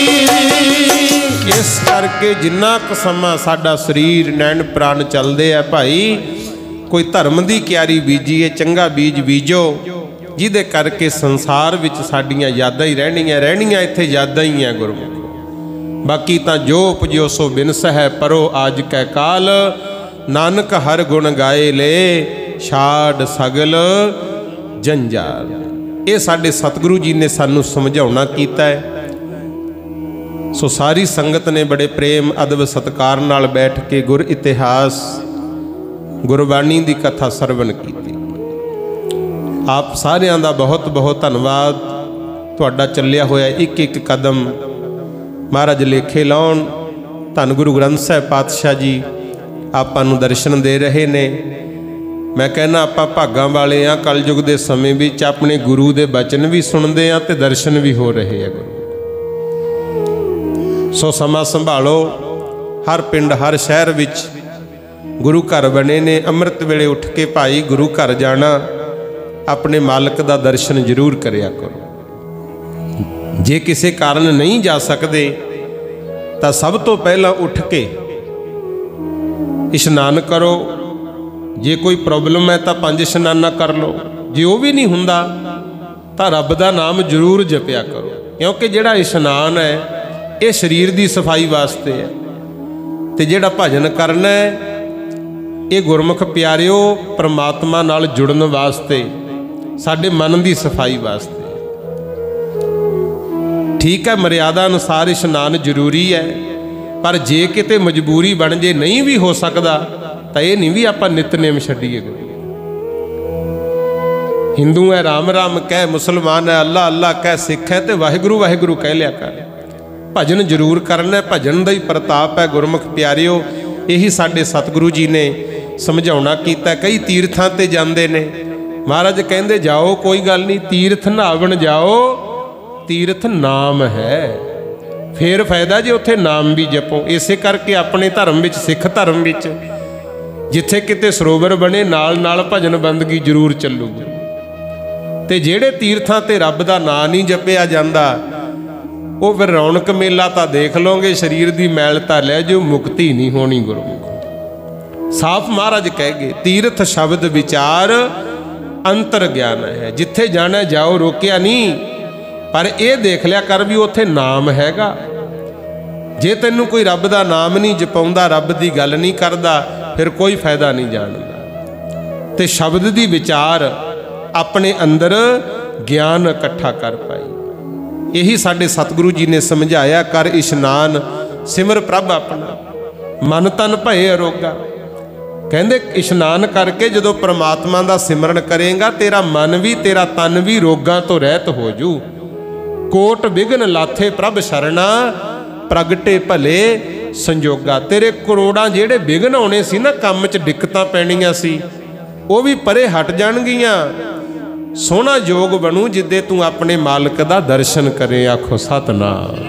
B: इस करके जिन्ना क समा साडा शरीर नैन प्राण चलते हैं भाई, कोई धर्म की क्यारी बीजीए, चंगा बीज बीजो, जिहदे करके संसार विच साडियां यादां ही रहनियां रहनियां इत्थे यादां ही हैं गुरमुख। बाकी तां जो उपजो सो बिनस है, परो आज कै काल, नानक हर गुण गाए ले, छाड़ सगल जंजाल। ये साडे सतगुरु जी ने सानू समझाउणा कीता है। सो सारी संगत ने बड़े प्रेम अदब सत्कार नाल बैठ के गुर इतिहास गुरबाणी की कथा सरवण की। आप सारिਆਂ ਦਾ बहुत बहुत धन्यवाद। ਤੁਹਾਡਾ ਚੱਲਿਆ ਹੋਇਆ ਇੱਕ ਇੱਕ कदम महाराज लेखे लाउण। धन गुरु ग्रंथ साहिब पातशाह जी ਆਪਾਂ ਨੂੰ दर्शन दे रहे ने। मैं कहना ਆਪਾਂ ਭਾਗਾਂ वाले हाँ, कलयुग के समय ਵਿੱਚ अपने गुरु के बचन भी सुनते हैं तो दर्शन भी हो रहे हैं। गुरु सो समा संभालो। हर पिंड हर शहर विच गुरु घर बने ने, अमृत वेले उठ के भाई गुरु घर जाना, अपने मालिक दा दर्शन जरूर करिया करो। जे किसी कारण नहीं जा सकते तो सब तो पहला उठ के इशनान करो। जे कोई प्रॉब्लम है तो पंज इशनाना कर लो। जे वो भी नहीं हुंदा तो रब दा नाम जरूर जपिया करो, क्योंकि जिहड़ा इशनान है ये शरीर की सफाई वास्ते है, तो जिहड़ा भजन करना है ये गुरमुख प्यारिओ परमात्मा नाल जुड़न वास्ते, साडे मन की सफाई वास्ते। ठीक है, मर्यादा अनुसार इशनान जरूरी है, पर जे किते मजबूरी बन जे नहीं भी हो सकता तो ये नहीं भी आपां नितनेम छड्डीए। हिंदू है राम राम कह, मुसलमान है अल्लाह अल्लाह कह, सिख है तो वाहिगुरू वाहिगुरू कह लिया कर। भजन जरूर करना, भजन का ही प्रताप है गुरमुख प्यारिओ। यही साडे सतगुरु जी ने समझाउणा कीता। कई तीर्थां ते जांदे ने, महाराज कहंदे जाओ कोई गल नहीं, तीर्थ नहावन जाओ, तीर्थ नाम है, फिर फायदा जे उत्थे नाम भी जपो। इसे करके अपने धर्म विच, सिख धर्म विच जिथे किते सरोवर बने नाल नाल भजन बंदगी जरूर चलूगी। ते जेड़े तीर्थां ते रब दा नां नहीं जपिया जांदा, वो फिर रौनक मेला तो देख लोगे, शरीर की मैल तो लै जो, मुक्ति नहीं होनी। गुरमुख साफ महाराज कह गए, तीर्थ शब्द विचार अंतर ज्ञान है। जिथे जाना जाओ, रोकिया नहीं, पर यह देख लिया कर भी उत्थे नाम हैगा। जे तैनू कोई रब का नाम नहीं जपाउंदा, रब की गल नहीं करता, फिर कोई फायदा नहीं जानदा। ते शब्द की विचार अपने अंदर ज्ञान इकट्ठा कर पाई। यही साडे सतगुरु जी ने समझाया, कर इशनान सिमर प्रभ अपना, मन तन भये अरोगा। कहंदे इशनान करके जदों परमात्मा का सिमरन करेगा, तेरा मन भी तेरा तन भी रोगां तो रहत हो जू। कोट विघन लाथे प्रभ शरणा, प्रगटे भले संजोगा। तेरे करोड़ां जेड़े विघन आने सी ना, काम च दिक्कतां पैणियां सी, वो भी परे हट जाणगियां। सोहना योग बनू जिद्दे तू अपने मालिक दा दर्शन करे। आखो सतनाम।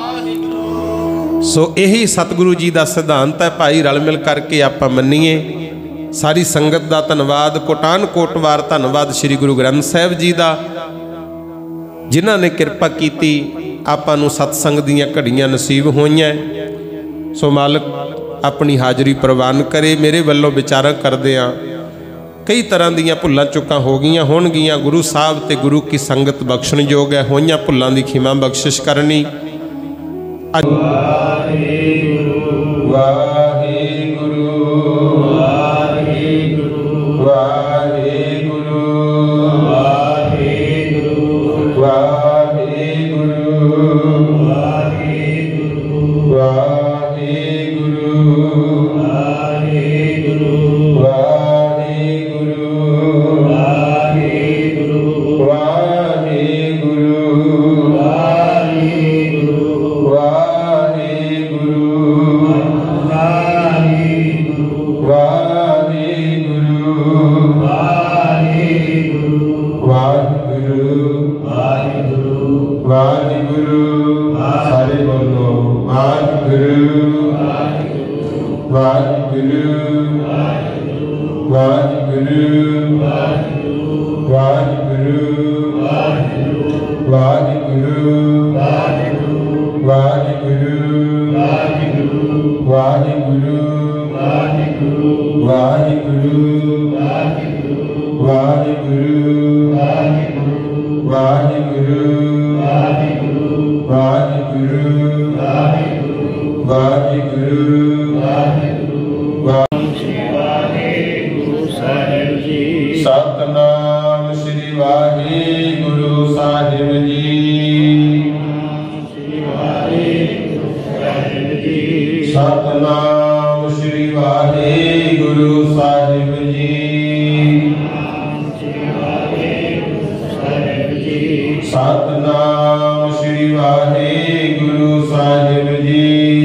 B: सो यही सतगुरु जी का सिद्धांत है भाई, रल मिल करके आपां मन्नीए। सारी संगत का धन्नवाद, कोटान कोट वार धन्नवाद श्री गुरु ग्रंथ साहिब जी का, जिन्हां ने किरपा कीती आपां नूं सतसंग दीयां घड़ियां नसीब होईयां। सो मालिक अपनी हाज़री प्रवान करे। मेरे वल्लों विचारा करदिआं कई तरह दीयां भुल्लां चुकां हो गईयां होणगीयां। गुरु साहब ते गुरु की संगत बख्शण योग है, होईयां भुल्लां दी खिमा बख्शिश करनी। वाहिगुरु वाहिगुरु वाहिगुरु वाहिगुरु वाहिगुरु वाहिगुरु सतनाम श्री वाहिगुरु साहिब जी। सतनाम श्री वाहिगुरु साहिब जी। सतनाम श्री वाहिगुरु साहिब जी।